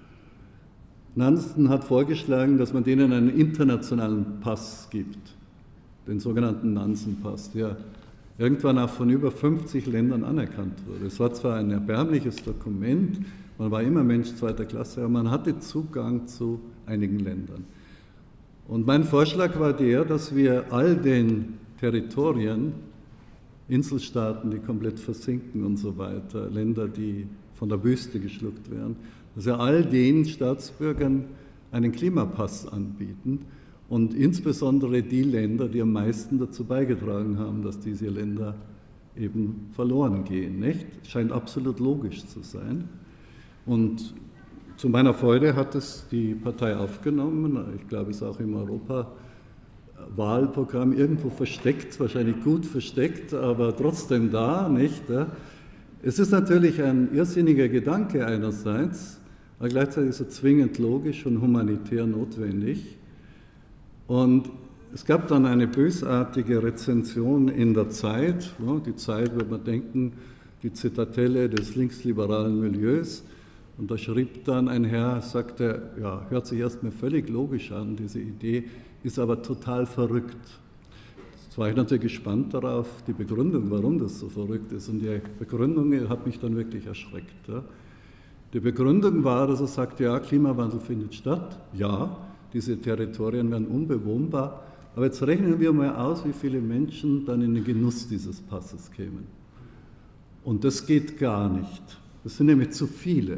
Nansen hat vorgeschlagen, dass man denen einen internationalen Pass gibt, den sogenannten Nansen-Pass, der irgendwann auch von über 50 Ländern anerkannt wurde. Es war zwar ein erbärmliches Dokument, man war immer Mensch zweiter Klasse, aber man hatte Zugang zu einigen Ländern. Und mein Vorschlag war der, dass wir all den Territorien, Inselstaaten, die komplett versinken und so weiter, Länder, die von der Wüste geschluckt werden, dass wir all den Staatsbürgern einen Klimapass anbieten und insbesondere die Länder, die am meisten dazu beigetragen haben, dass diese Länder eben verloren gehen. Nicht? Scheint absolut logisch zu sein. Und zu meiner Freude hat es die Partei aufgenommen. Ich glaube, es ist auch im Europawahlprogramm irgendwo versteckt, wahrscheinlich gut versteckt, aber trotzdem da, nicht? Es ist natürlich ein irrsinniger Gedanke einerseits, aber gleichzeitig so zwingend logisch und humanitär notwendig. Und es gab dann eine bösartige Rezension in der Zeit. Die Zeit, würde man denken, die Zitadelle des linksliberalen Milieus. Und da schrieb dann ein Herr, sagte, ja, hört sich erstmal völlig logisch an, diese Idee, ist aber total verrückt. Jetzt war ich natürlich gespannt darauf, die Begründung, warum das so verrückt ist. Und die Begründung hat mich dann wirklich erschreckt. Die Begründung war, dass er sagte, ja, Klimawandel findet statt, ja, diese Territorien werden unbewohnbar, aber jetzt rechnen wir mal aus, wie viele Menschen dann in den Genuss dieses Passes kämen. Und das geht gar nicht. Das sind nämlich zu viele.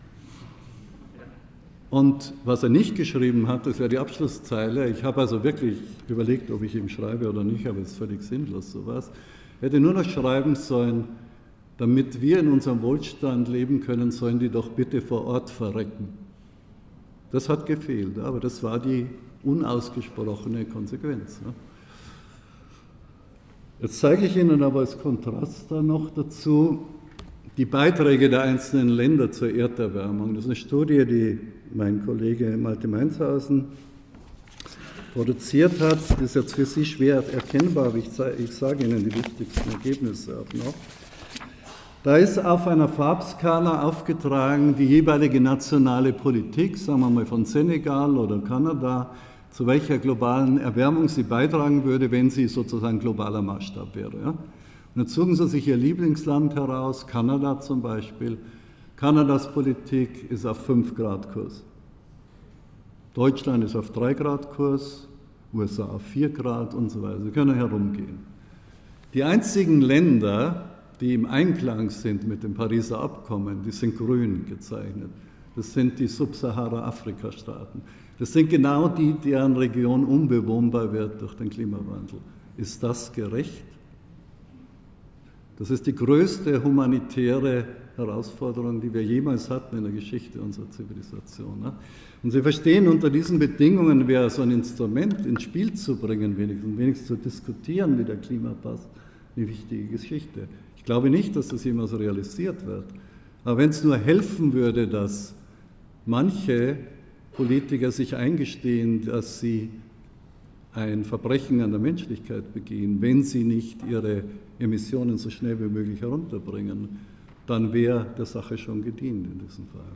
Und was er nicht geschrieben hat, das wäre die Abschlusszeile. Ich habe also wirklich überlegt, ob ich ihm schreibe oder nicht, aber es ist völlig sinnlos, sowas. Er hätte nur noch schreiben sollen, damit wir in unserem Wohlstand leben können, sollen die doch bitte vor Ort verrecken. Das hat gefehlt, aber das war die unausgesprochene Konsequenz. Jetzt zeige ich Ihnen aber als Kontrast dann noch dazu die Beiträge der einzelnen Länder zur Erderwärmung. Das ist eine Studie, die mein Kollege Malte Meinshausen produziert hat. Das ist jetzt für Sie schwer erkennbar, aber ich sage Ihnen die wichtigsten Ergebnisse auch noch. Da ist auf einer Farbskala aufgetragen die jeweilige nationale Politik, sagen wir mal von Senegal oder Kanada, zu welcher globalen Erwärmung sie beitragen würde, wenn sie sozusagen globaler Maßstab wäre. Ja? Und jetzt suchen Sie sich Ihr Lieblingsland heraus, Kanada zum Beispiel. Kanadas Politik ist auf 5-Grad-Kurs. Deutschland ist auf 3-Grad-Kurs, USA auf 4 Grad und so weiter. Sie können herumgehen. Die einzigen Länder, die im Einklang sind mit dem Pariser Abkommen, die sind grün gezeichnet. Das sind die Subsahara-Afrika-Staaten. Das sind genau die, deren Region unbewohnbar wird durch den Klimawandel. Ist das gerecht? Das ist die größte humanitäre Herausforderung, die wir jemals hatten in der Geschichte unserer Zivilisation. Ne? Und Sie verstehen, unter diesen Bedingungen wäre so ein Instrument ins Spiel zu bringen, wenigstens zu diskutieren, wie der Klimapass, eine wichtige Geschichte. Ich glaube nicht, dass das jemals realisiert wird. Aber wenn es nur helfen würde, dass manche Politiker sich eingestehen, dass sie ein Verbrechen an der Menschlichkeit begehen, wenn sie nicht ihre Emissionen so schnell wie möglich herunterbringen, dann wäre der Sache schon gedient in diesem Fall.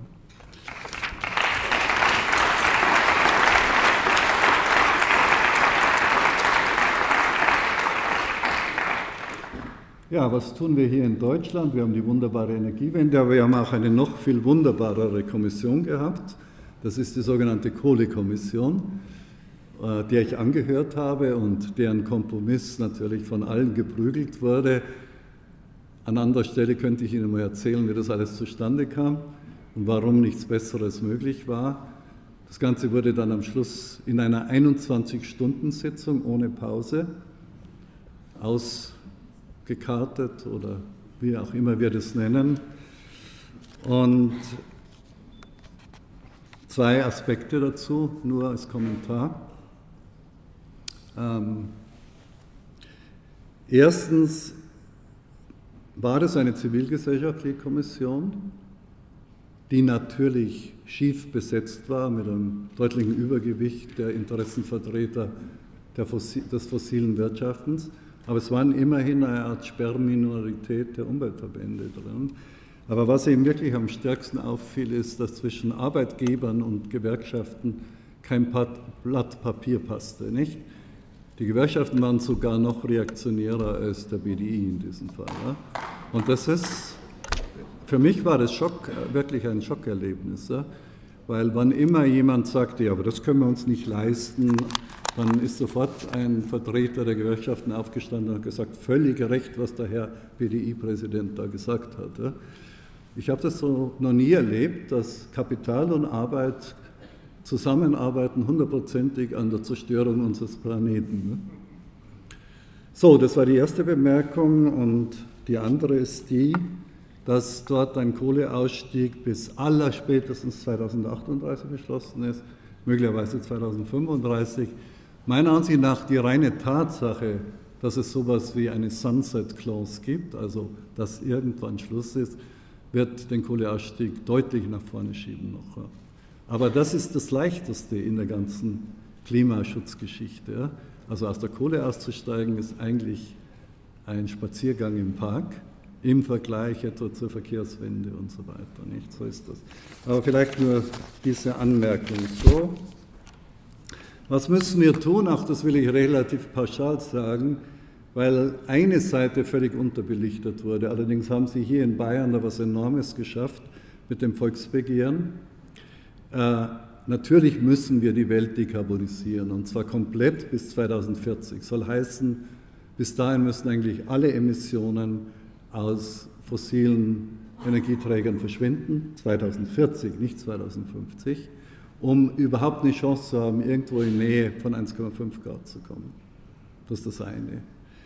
Ja, was tun wir hier in Deutschland? Wir haben die wunderbare Energiewende, aber wir haben auch eine noch viel wunderbarere Kommission gehabt. Das ist die sogenannte Kohlekommission, der ich angehört habe und deren Kompromiss natürlich von allen geprügelt wurde. An anderer Stelle könnte ich Ihnen mal erzählen, wie das alles zustande kam und warum nichts Besseres möglich war. Das Ganze wurde dann am Schluss in einer 21-Stunden-Sitzung ohne Pause ausgekartet oder wie auch immer wir das nennen. Und zwei Aspekte dazu, nur als Kommentar. Erstens war das eine zivilgesellschaftliche Kommission, die natürlich schief besetzt war mit einem deutlichen Übergewicht der Interessenvertreter des fossilen Wirtschaftens, aber es waren immerhin eine Art Sperrminorität der Umweltverbände drin. Aber was eben wirklich am stärksten auffiel, ist, dass zwischen Arbeitgebern und Gewerkschaften kein Blatt Papier passte, nicht? Die Gewerkschaften waren sogar noch reaktionärer als der BDI in diesem Fall. Ja? Und das ist, für mich war das wirklich ein Schockerlebnis, ja? Weil wann immer jemand sagte, ja, aber das können wir uns nicht leisten, dann ist sofort ein Vertreter der Gewerkschaften aufgestanden und hat gesagt, völlig recht, was der Herr BDI-Präsident da gesagt hat. Ja? Ich habe das so noch nie erlebt, dass Kapital und Arbeit zusammenarbeiten, hundertprozentig an der Zerstörung unseres Planeten. Ne? So, das war die erste Bemerkung und die andere ist die, dass dort ein Kohleausstieg bis allerspätestens 2038 beschlossen ist, möglicherweise 2035. Meiner Ansicht nach die reine Tatsache, dass es sowas wie eine Sunset Clause gibt, also dass irgendwann Schluss ist, wird den Kohleausstieg deutlich nach vorne schieben noch. Aber das ist das Leichteste in der ganzen Klimaschutzgeschichte. Ja? Also aus der Kohle auszusteigen ist eigentlich ein Spaziergang im Park im Vergleich etwa zur Verkehrswende und so weiter. Nicht? So ist das. Aber vielleicht nur diese Anmerkung. So. Was müssen wir tun? Auch das will ich relativ pauschal sagen, weil eine Seite völlig unterbelichtet wurde. Allerdings haben Sie hier in Bayern da was Enormes geschafft mit dem Volksbegehren. Natürlich müssen wir die Welt dekarbonisieren, und zwar komplett bis 2040. Soll heißen, bis dahin müssen eigentlich alle Emissionen aus fossilen Energieträgern verschwinden, 2040, nicht 2050, um überhaupt eine Chance zu haben, irgendwo in Nähe von 1,5 Grad zu kommen. Das ist das eine.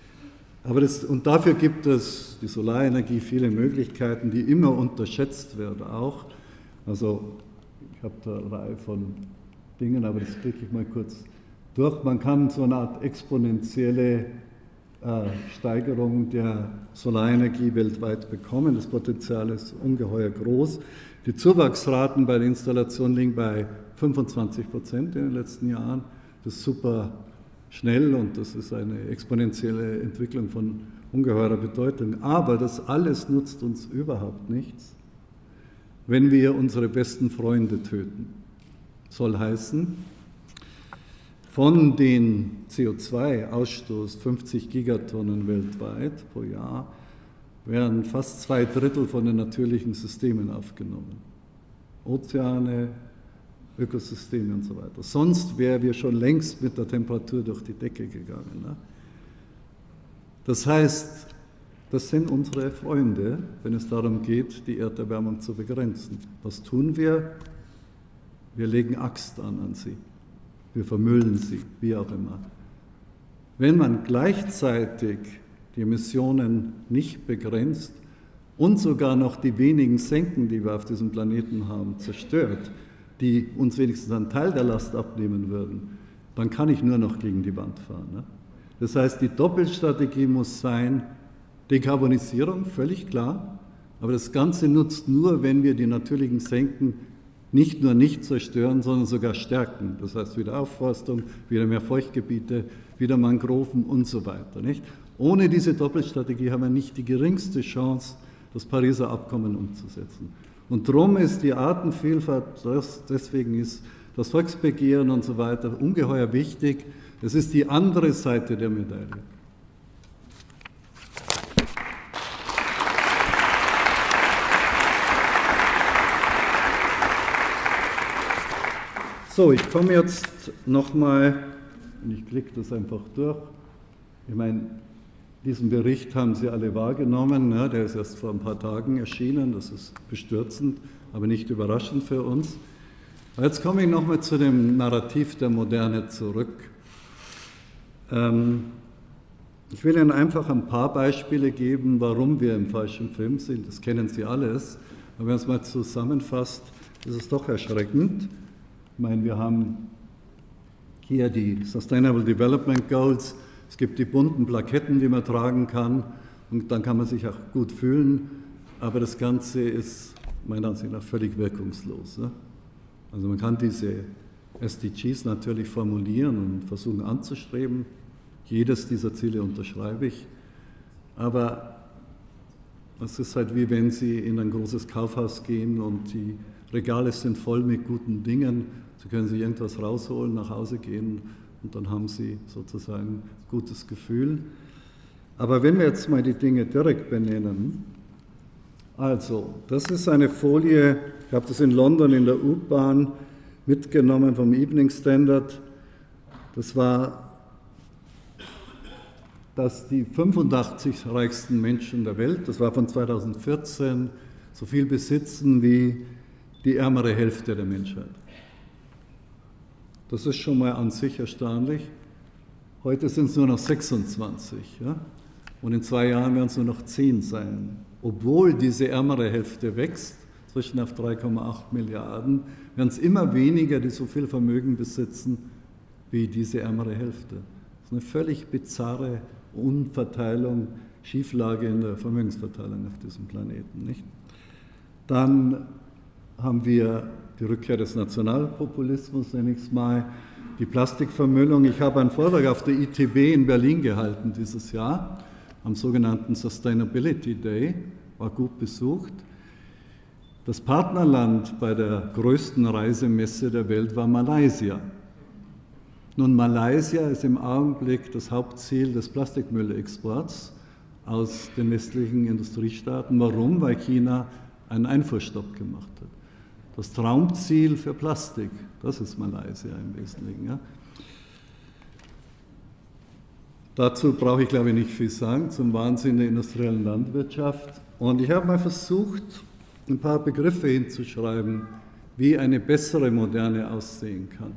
Und dafür gibt es die Solarenergie viele Möglichkeiten, die immer unterschätzt werden auch. Also ich habe da eine Reihe von Dingen, aber das klicke ich mal kurz durch. Man kann so eine Art exponentielle Steigerung der Solarenergie weltweit bekommen. Das Potenzial ist ungeheuer groß. Die Zuwachsraten bei der Installation liegen bei 25% in den letzten Jahren. Das ist super schnell und das ist eine exponentielle Entwicklung von ungeheurer Bedeutung. Aber das alles nutzt uns überhaupt nichts, wenn wir unsere besten Freunde töten. Soll heißen, von den CO2-Ausstoß 50 Gigatonnen weltweit pro Jahr werden fast 2/3 von den natürlichen Systemen aufgenommen. Ozeane, Ökosysteme und so weiter. Sonst wären wir schon längst mit der Temperatur durch die Decke gegangen. Ne? Das heißt, das sind unsere Freunde, wenn es darum geht, die Erderwärmung zu begrenzen. Was tun wir? Wir legen Axt an sie. Wir vermüllen sie, wie auch immer. Wenn man gleichzeitig die Emissionen nicht begrenzt, und sogar noch die wenigen Senken, die wir auf diesem Planeten haben, zerstört, die uns wenigstens einen Teil der Last abnehmen würden, dann kann ich nur noch gegen die Wand fahren. Ne? Das heißt, die Doppelstrategie muss sein, Dekarbonisierung, völlig klar, aber das Ganze nutzt nur, wenn wir die natürlichen Senken nicht nur nicht zerstören, sondern sogar stärken. Das heißt, wieder Aufforstung, wieder mehr Feuchtgebiete, wieder Mangroven und so weiter. Nicht? Ohne diese Doppelstrategie haben wir nicht die geringste Chance, das Pariser Abkommen umzusetzen. Und darum ist die Artenvielfalt, deswegen ist das Volksbegehren und so weiter ungeheuer wichtig. Es ist die andere Seite der Medaille. So, ich komme jetzt nochmal, und ich klicke das einfach durch. Ich meine, diesen Bericht haben Sie alle wahrgenommen, ne? Der ist erst vor ein paar Tagen erschienen, das ist bestürzend, aber nicht überraschend für uns. Aber jetzt komme ich nochmal zu dem Narrativ der Moderne zurück. Ich will Ihnen einfach ein paar Beispiele geben, warum wir im falschen Film sind. Das kennen Sie alles, aber wenn man es mal zusammenfasst, ist es doch erschreckend. Ich meine, wir haben hier die Sustainable Development Goals, es gibt die bunten Plaketten, die man tragen kann und dann kann man sich auch gut fühlen, aber das Ganze ist meiner Ansicht nach völlig wirkungslos. Ne? Also man kann diese SDGs natürlich formulieren und versuchen anzustreben, jedes dieser Ziele unterschreibe ich, aber es ist halt wie wenn Sie in ein großes Kaufhaus gehen und die Regale sind voll mit guten Dingen, Sie können sich irgendwas rausholen, nach Hause gehen und dann haben Sie sozusagen ein gutes Gefühl. Aber wenn wir jetzt mal die Dinge direkt benennen, also das ist eine Folie, ich habe das in London in der U-Bahn mitgenommen vom Evening Standard, das war, dass die 85 reichsten Menschen der Welt, das war von 2014, so viel besitzen wie die ärmere Hälfte der Menschheit. Das ist schon mal an sich erstaunlich. Heute sind es nur noch 26, ja? Und in 2 Jahren werden es nur noch 10 sein. Obwohl diese ärmere Hälfte wächst, zwischen auf 3,8 Milliarden, werden es immer weniger, die so viel Vermögen besitzen, wie diese ärmere Hälfte. Das ist eine völlig bizarre Umverteilung, Schieflage in der Vermögensverteilung auf diesem Planeten. Nicht? Dann haben wir die Rückkehr des Nationalpopulismus, nenne ich es mal, die Plastikvermüllung. Ich habe einen Vortrag auf der ITB in Berlin gehalten dieses Jahr, am sogenannten Sustainability Day, war gut besucht. Das Partnerland bei der größten Reisemesse der Welt war Malaysia. Nun, Malaysia ist im Augenblick das Hauptziel des Plastikmüllexports aus den westlichen Industriestaaten. Warum? Weil China einen Einfuhrstopp gemacht hat. Das Traumziel für Plastik, das ist Malaysia im Wesentlichen. Ja. Dazu brauche ich, glaube ich, nicht viel sagen, zum Wahnsinn der industriellen Landwirtschaft. Und ich habe mal versucht, ein paar Begriffe hinzuschreiben, wie eine bessere Moderne aussehen kann.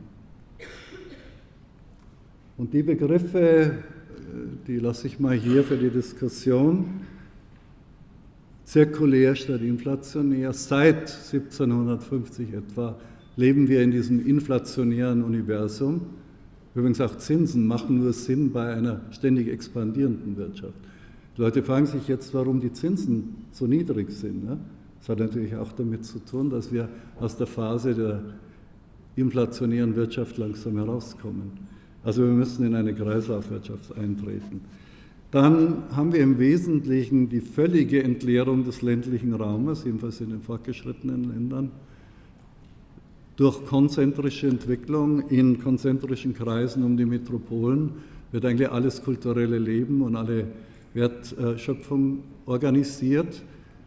Und die Begriffe, die lasse ich mal hier für die Diskussion. Zirkulär statt inflationär. Seit 1750 etwa leben wir in diesem inflationären Universum. Übrigens auch Zinsen machen nur Sinn bei einer ständig expandierenden Wirtschaft. Die Leute fragen sich jetzt, warum die Zinsen so niedrig sind. Ne? Das hat natürlich auch damit zu tun, dass wir aus der Phase der inflationären Wirtschaft langsam herauskommen. Also wir müssen in eine Kreislaufwirtschaft eintreten. Dann haben wir im Wesentlichen die völlige Entleerung des ländlichen Raumes, jedenfalls in den fortgeschrittenen Ländern, durch konzentrische Entwicklung in konzentrischen Kreisen um die Metropolen wird eigentlich alles kulturelle Leben und alle Wertschöpfung organisiert.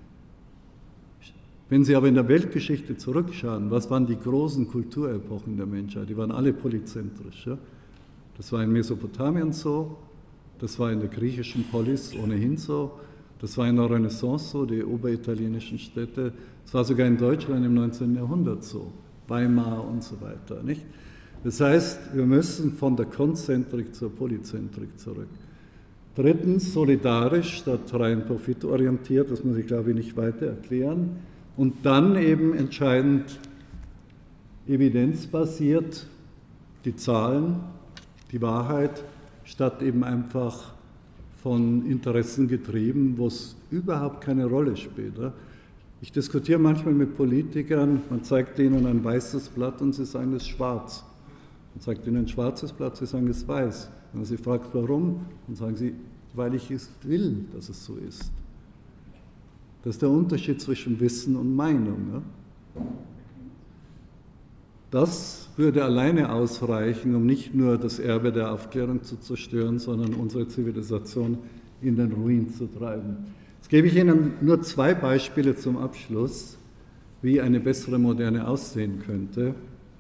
Wenn Sie aber in der Weltgeschichte zurückschauen, was waren die großen Kulturepochen der Menschheit? Die waren alle polyzentrisch. Ja? Das war in Mesopotamien so, das war in der griechischen Polis ohnehin so, das war in der Renaissance so, die oberitalienischen Städte, das war sogar in Deutschland im 19. Jahrhundert so, Weimar und so weiter. Nicht? Das heißt, wir müssen von der Konzentrik zur Polyzentrik zurück. Drittens, solidarisch statt rein profitorientiert, das muss ich glaube ich nicht weiter erklären. Und dann eben entscheidend evidenzbasiert, die Zahlen, die Wahrheit, statt eben einfach von Interessen getrieben, wo es überhaupt keine Rolle spielt. Ich diskutiere manchmal mit Politikern, man zeigt ihnen ein weißes Blatt und sie sagen, es ist schwarz. Man zeigt ihnen ein schwarzes Blatt, sie sagen, es ist weiß. Wenn man sie fragt, warum, dann sagen sie, weil ich es will, dass es so ist. Das ist der Unterschied zwischen Wissen und Meinung. Das würde alleine ausreichen, um nicht nur das Erbe der Aufklärung zu zerstören, sondern unsere Zivilisation in den Ruin zu treiben. Jetzt gebe ich Ihnen nur 2 Beispiele zum Abschluss, wie eine bessere Moderne aussehen könnte.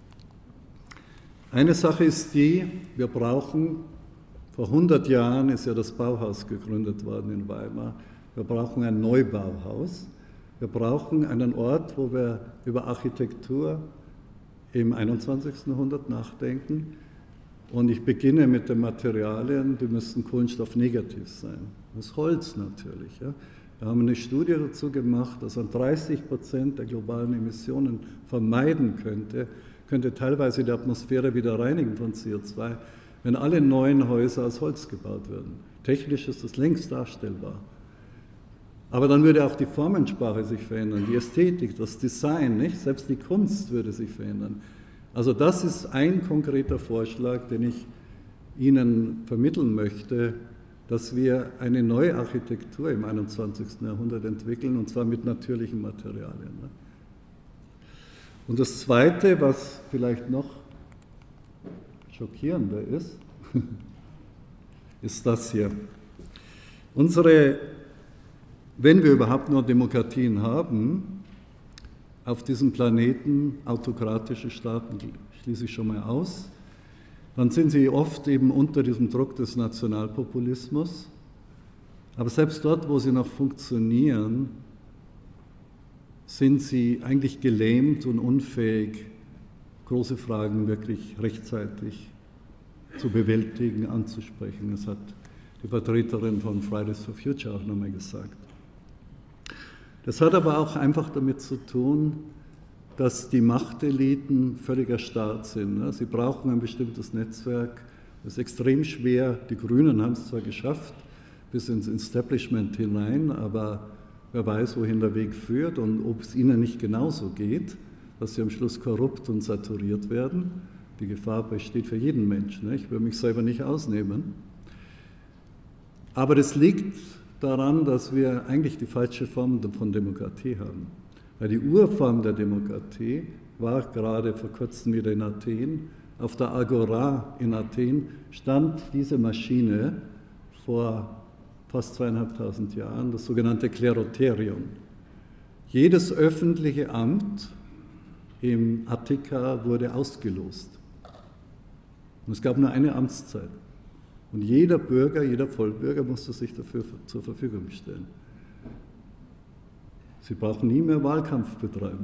Eine Sache ist die, wir brauchen, vor 100 Jahren ist ja das Bauhaus gegründet worden in Weimar, wir brauchen ein Neubauhaus, wir brauchen einen Ort, wo wir über Architektur im 21. Jahrhundert nachdenken. Und ich beginne mit den Materialien, die müssten kohlenstoffnegativ sein. Das Holz natürlich. Ja. Wir haben eine Studie dazu gemacht, dass man 30% der globalen Emissionen vermeiden könnte teilweise die Atmosphäre wieder reinigen von CO2, wenn alle neuen Häuser aus Holz gebaut würden. Technisch ist das längst darstellbar. Aber dann würde auch die Formensprache sich verändern, die Ästhetik, das Design, nicht? Selbst die Kunst würde sich verändern. Also das ist ein konkreter Vorschlag, den ich Ihnen vermitteln möchte, dass wir eine neue Architektur im 21. Jahrhundert entwickeln, und zwar mit natürlichen Materialien. Und das Zweite, was vielleicht noch schockierender ist, ist das hier. Wenn wir überhaupt nur Demokratien haben, auf diesem Planeten autokratische Staaten, schließe ich schon mal aus, dann sind sie oft eben unter diesem Druck des Nationalpopulismus. Aber selbst dort, wo sie noch funktionieren, sind sie eigentlich gelähmt und unfähig, große Fragen wirklich rechtzeitig zu bewältigen, anzusprechen. Das hat die Vertreterin von Fridays for Future auch nochmal gesagt. Das hat aber auch einfach damit zu tun, dass die Machteliten völlig erstarrt sind. Sie brauchen ein bestimmtes Netzwerk. Es ist extrem schwer. Die Grünen haben es zwar geschafft, bis ins Establishment hinein, aber wer weiß, wohin der Weg führt und ob es ihnen nicht genauso geht, dass sie am Schluss korrupt und saturiert werden. Die Gefahr besteht für jeden Menschen. Ich würde mich selber nicht ausnehmen. Aber das liegt daran, dass wir eigentlich die falsche Form von Demokratie haben. Weil die Urform der Demokratie war gerade vor kurzem wieder in Athen. Auf der Agora in Athen stand diese Maschine vor fast 2500 Jahren, das sogenannte Klerotherium. Jedes öffentliche Amt im Attika wurde ausgelost. Und es gab nur eine Amtszeit. Und jeder Bürger, jeder Vollbürger musste sich dafür zur Verfügung stellen. Sie brauchen nie mehr Wahlkampf betreiben.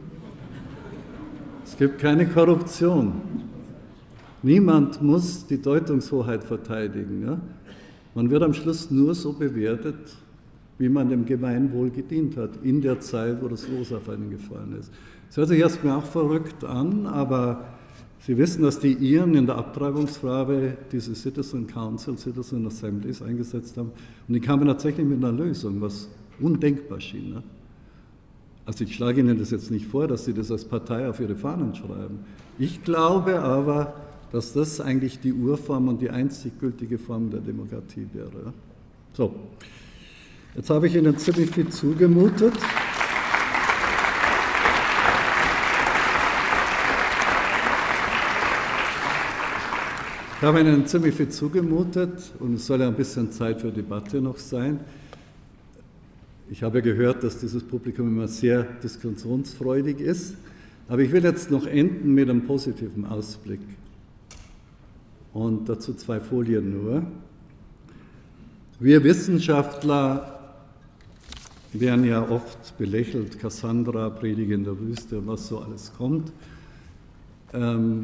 Es gibt keine Korruption. Niemand muss die Deutungshoheit verteidigen. Ja? Man wird am Schluss nur so bewertet, wie man dem Gemeinwohl gedient hat, in der Zeit, wo das Los auf einen gefallen ist. Das hört sich erstmal auch verrückt an, aber Sie wissen, dass die Iren in der Abtreibungsfrage diese Citizen Council, Citizen Assemblies eingesetzt haben. Und die kamen tatsächlich mit einer Lösung, was undenkbar schien. Ne? Also ich schlage Ihnen das jetzt nicht vor, dass Sie das als Partei auf Ihre Fahnen schreiben. Ich glaube aber, dass das eigentlich die Urform und die einzig gültige Form der Demokratie wäre. So, jetzt habe ich Ihnen ziemlich viel zugemutet. Ich habe Ihnen ziemlich viel zugemutet und es soll ja ein bisschen Zeit für Debatte noch sein. Ich habe gehört, dass dieses Publikum immer sehr diskussionsfreudig ist, aber ich will jetzt noch enden mit einem positiven Ausblick. Und dazu 2 Folien nur. Wir Wissenschaftler werden ja oft belächelt, Cassandra, Prediger in der Wüste und was so alles kommt.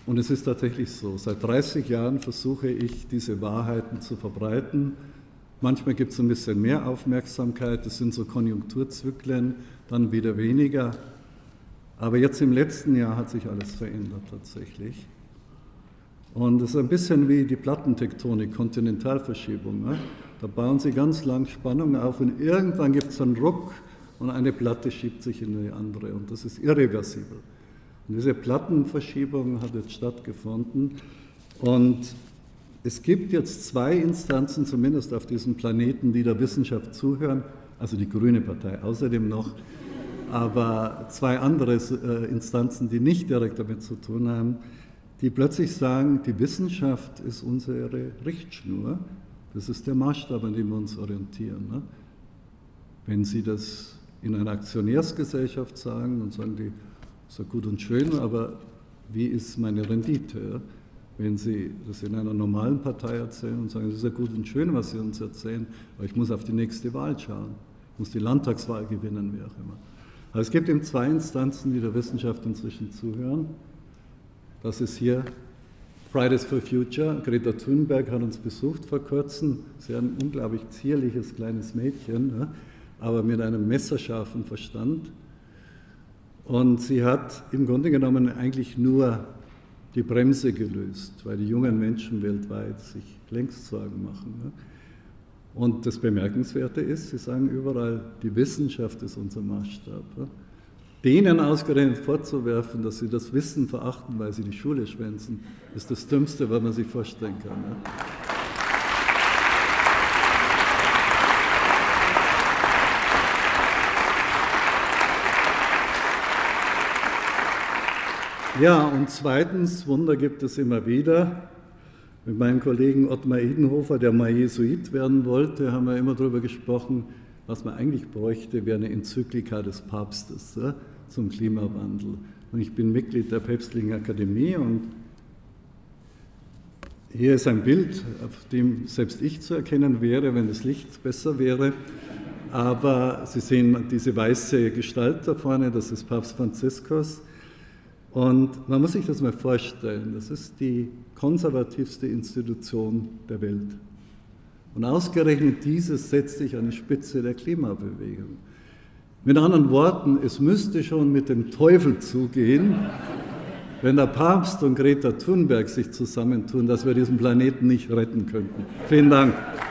Und es ist tatsächlich so, seit 30 Jahren versuche ich, diese Wahrheiten zu verbreiten. Manchmal gibt es ein bisschen mehr Aufmerksamkeit, das sind so Konjunkturzyklen, dann wieder weniger. Aber jetzt im letzten Jahr hat sich alles verändert tatsächlich. Und es ist ein bisschen wie die Plattentektonik, Kontinentalverschiebung. Ne? Da bauen sie ganz lang Spannung auf und irgendwann gibt es einen Ruck und eine Platte schiebt sich in die andere und das ist irreversibel. Und diese Plattenverschiebung hat jetzt stattgefunden und es gibt jetzt zwei Instanzen, zumindest auf diesem Planeten, die der Wissenschaft zuhören, also die Grüne Partei außerdem noch, aber zwei andere Instanzen, die nicht direkt damit zu tun haben, die plötzlich sagen, die Wissenschaft ist unsere Richtschnur, das ist der Maßstab, an dem wir uns orientieren. Ne? Wenn Sie das in einer Aktionärsgesellschaft sagen, dann sagen die, das ist ja gut und schön, aber wie ist meine Rendite? Ja? Wenn Sie das in einer normalen Partei erzählen und sagen, das ist ja gut und schön, was Sie uns erzählen, aber ich muss auf die nächste Wahl schauen, ich muss die Landtagswahl gewinnen, wie auch immer. Also es gibt eben zwei Instanzen, die der Wissenschaft inzwischen zuhören. Das ist hier Fridays for Future. Greta Thunberg hat uns besucht vor kurzem. Sie ist ein unglaublich zierliches kleines Mädchen, ja, aber mit einem messerscharfen Verstand. Und sie hat im Grunde genommen eigentlich nur die Bremse gelöst, weil die jungen Menschen weltweit sich längst Sorgen machen. Ja. Und das Bemerkenswerte ist, sie sagen überall, die Wissenschaft ist unser Maßstab. Ja. Denen ausgerechnet vorzuwerfen, dass sie das Wissen verachten, weil sie die Schule schwänzen, ist das Dümmste, was man sich vorstellen kann. Ja, und zweitens, Wunder gibt es immer wieder. Mit meinem Kollegen Ottmar Edenhofer, der mal Jesuit werden wollte, haben wir immer darüber gesprochen, was man eigentlich bräuchte, wäre eine Enzyklika des Papstes zum Klimawandel. Und ich bin Mitglied der Päpstlichen Akademie und hier ist ein Bild, auf dem selbst ich zu erkennen wäre, wenn das Licht besser wäre. Aber Sie sehen diese weiße Gestalt da vorne, das ist Papst Franziskus. Und man muss sich das mal vorstellen, das ist die konservativste Institution der Welt. Und ausgerechnet dieses setzt sich an die Spitze der Klimabewegung. Mit anderen Worten, es müsste schon mit dem Teufel zugehen, wenn der Papst und Greta Thunberg sich zusammentun, dass wir diesen Planeten nicht retten könnten. Vielen Dank.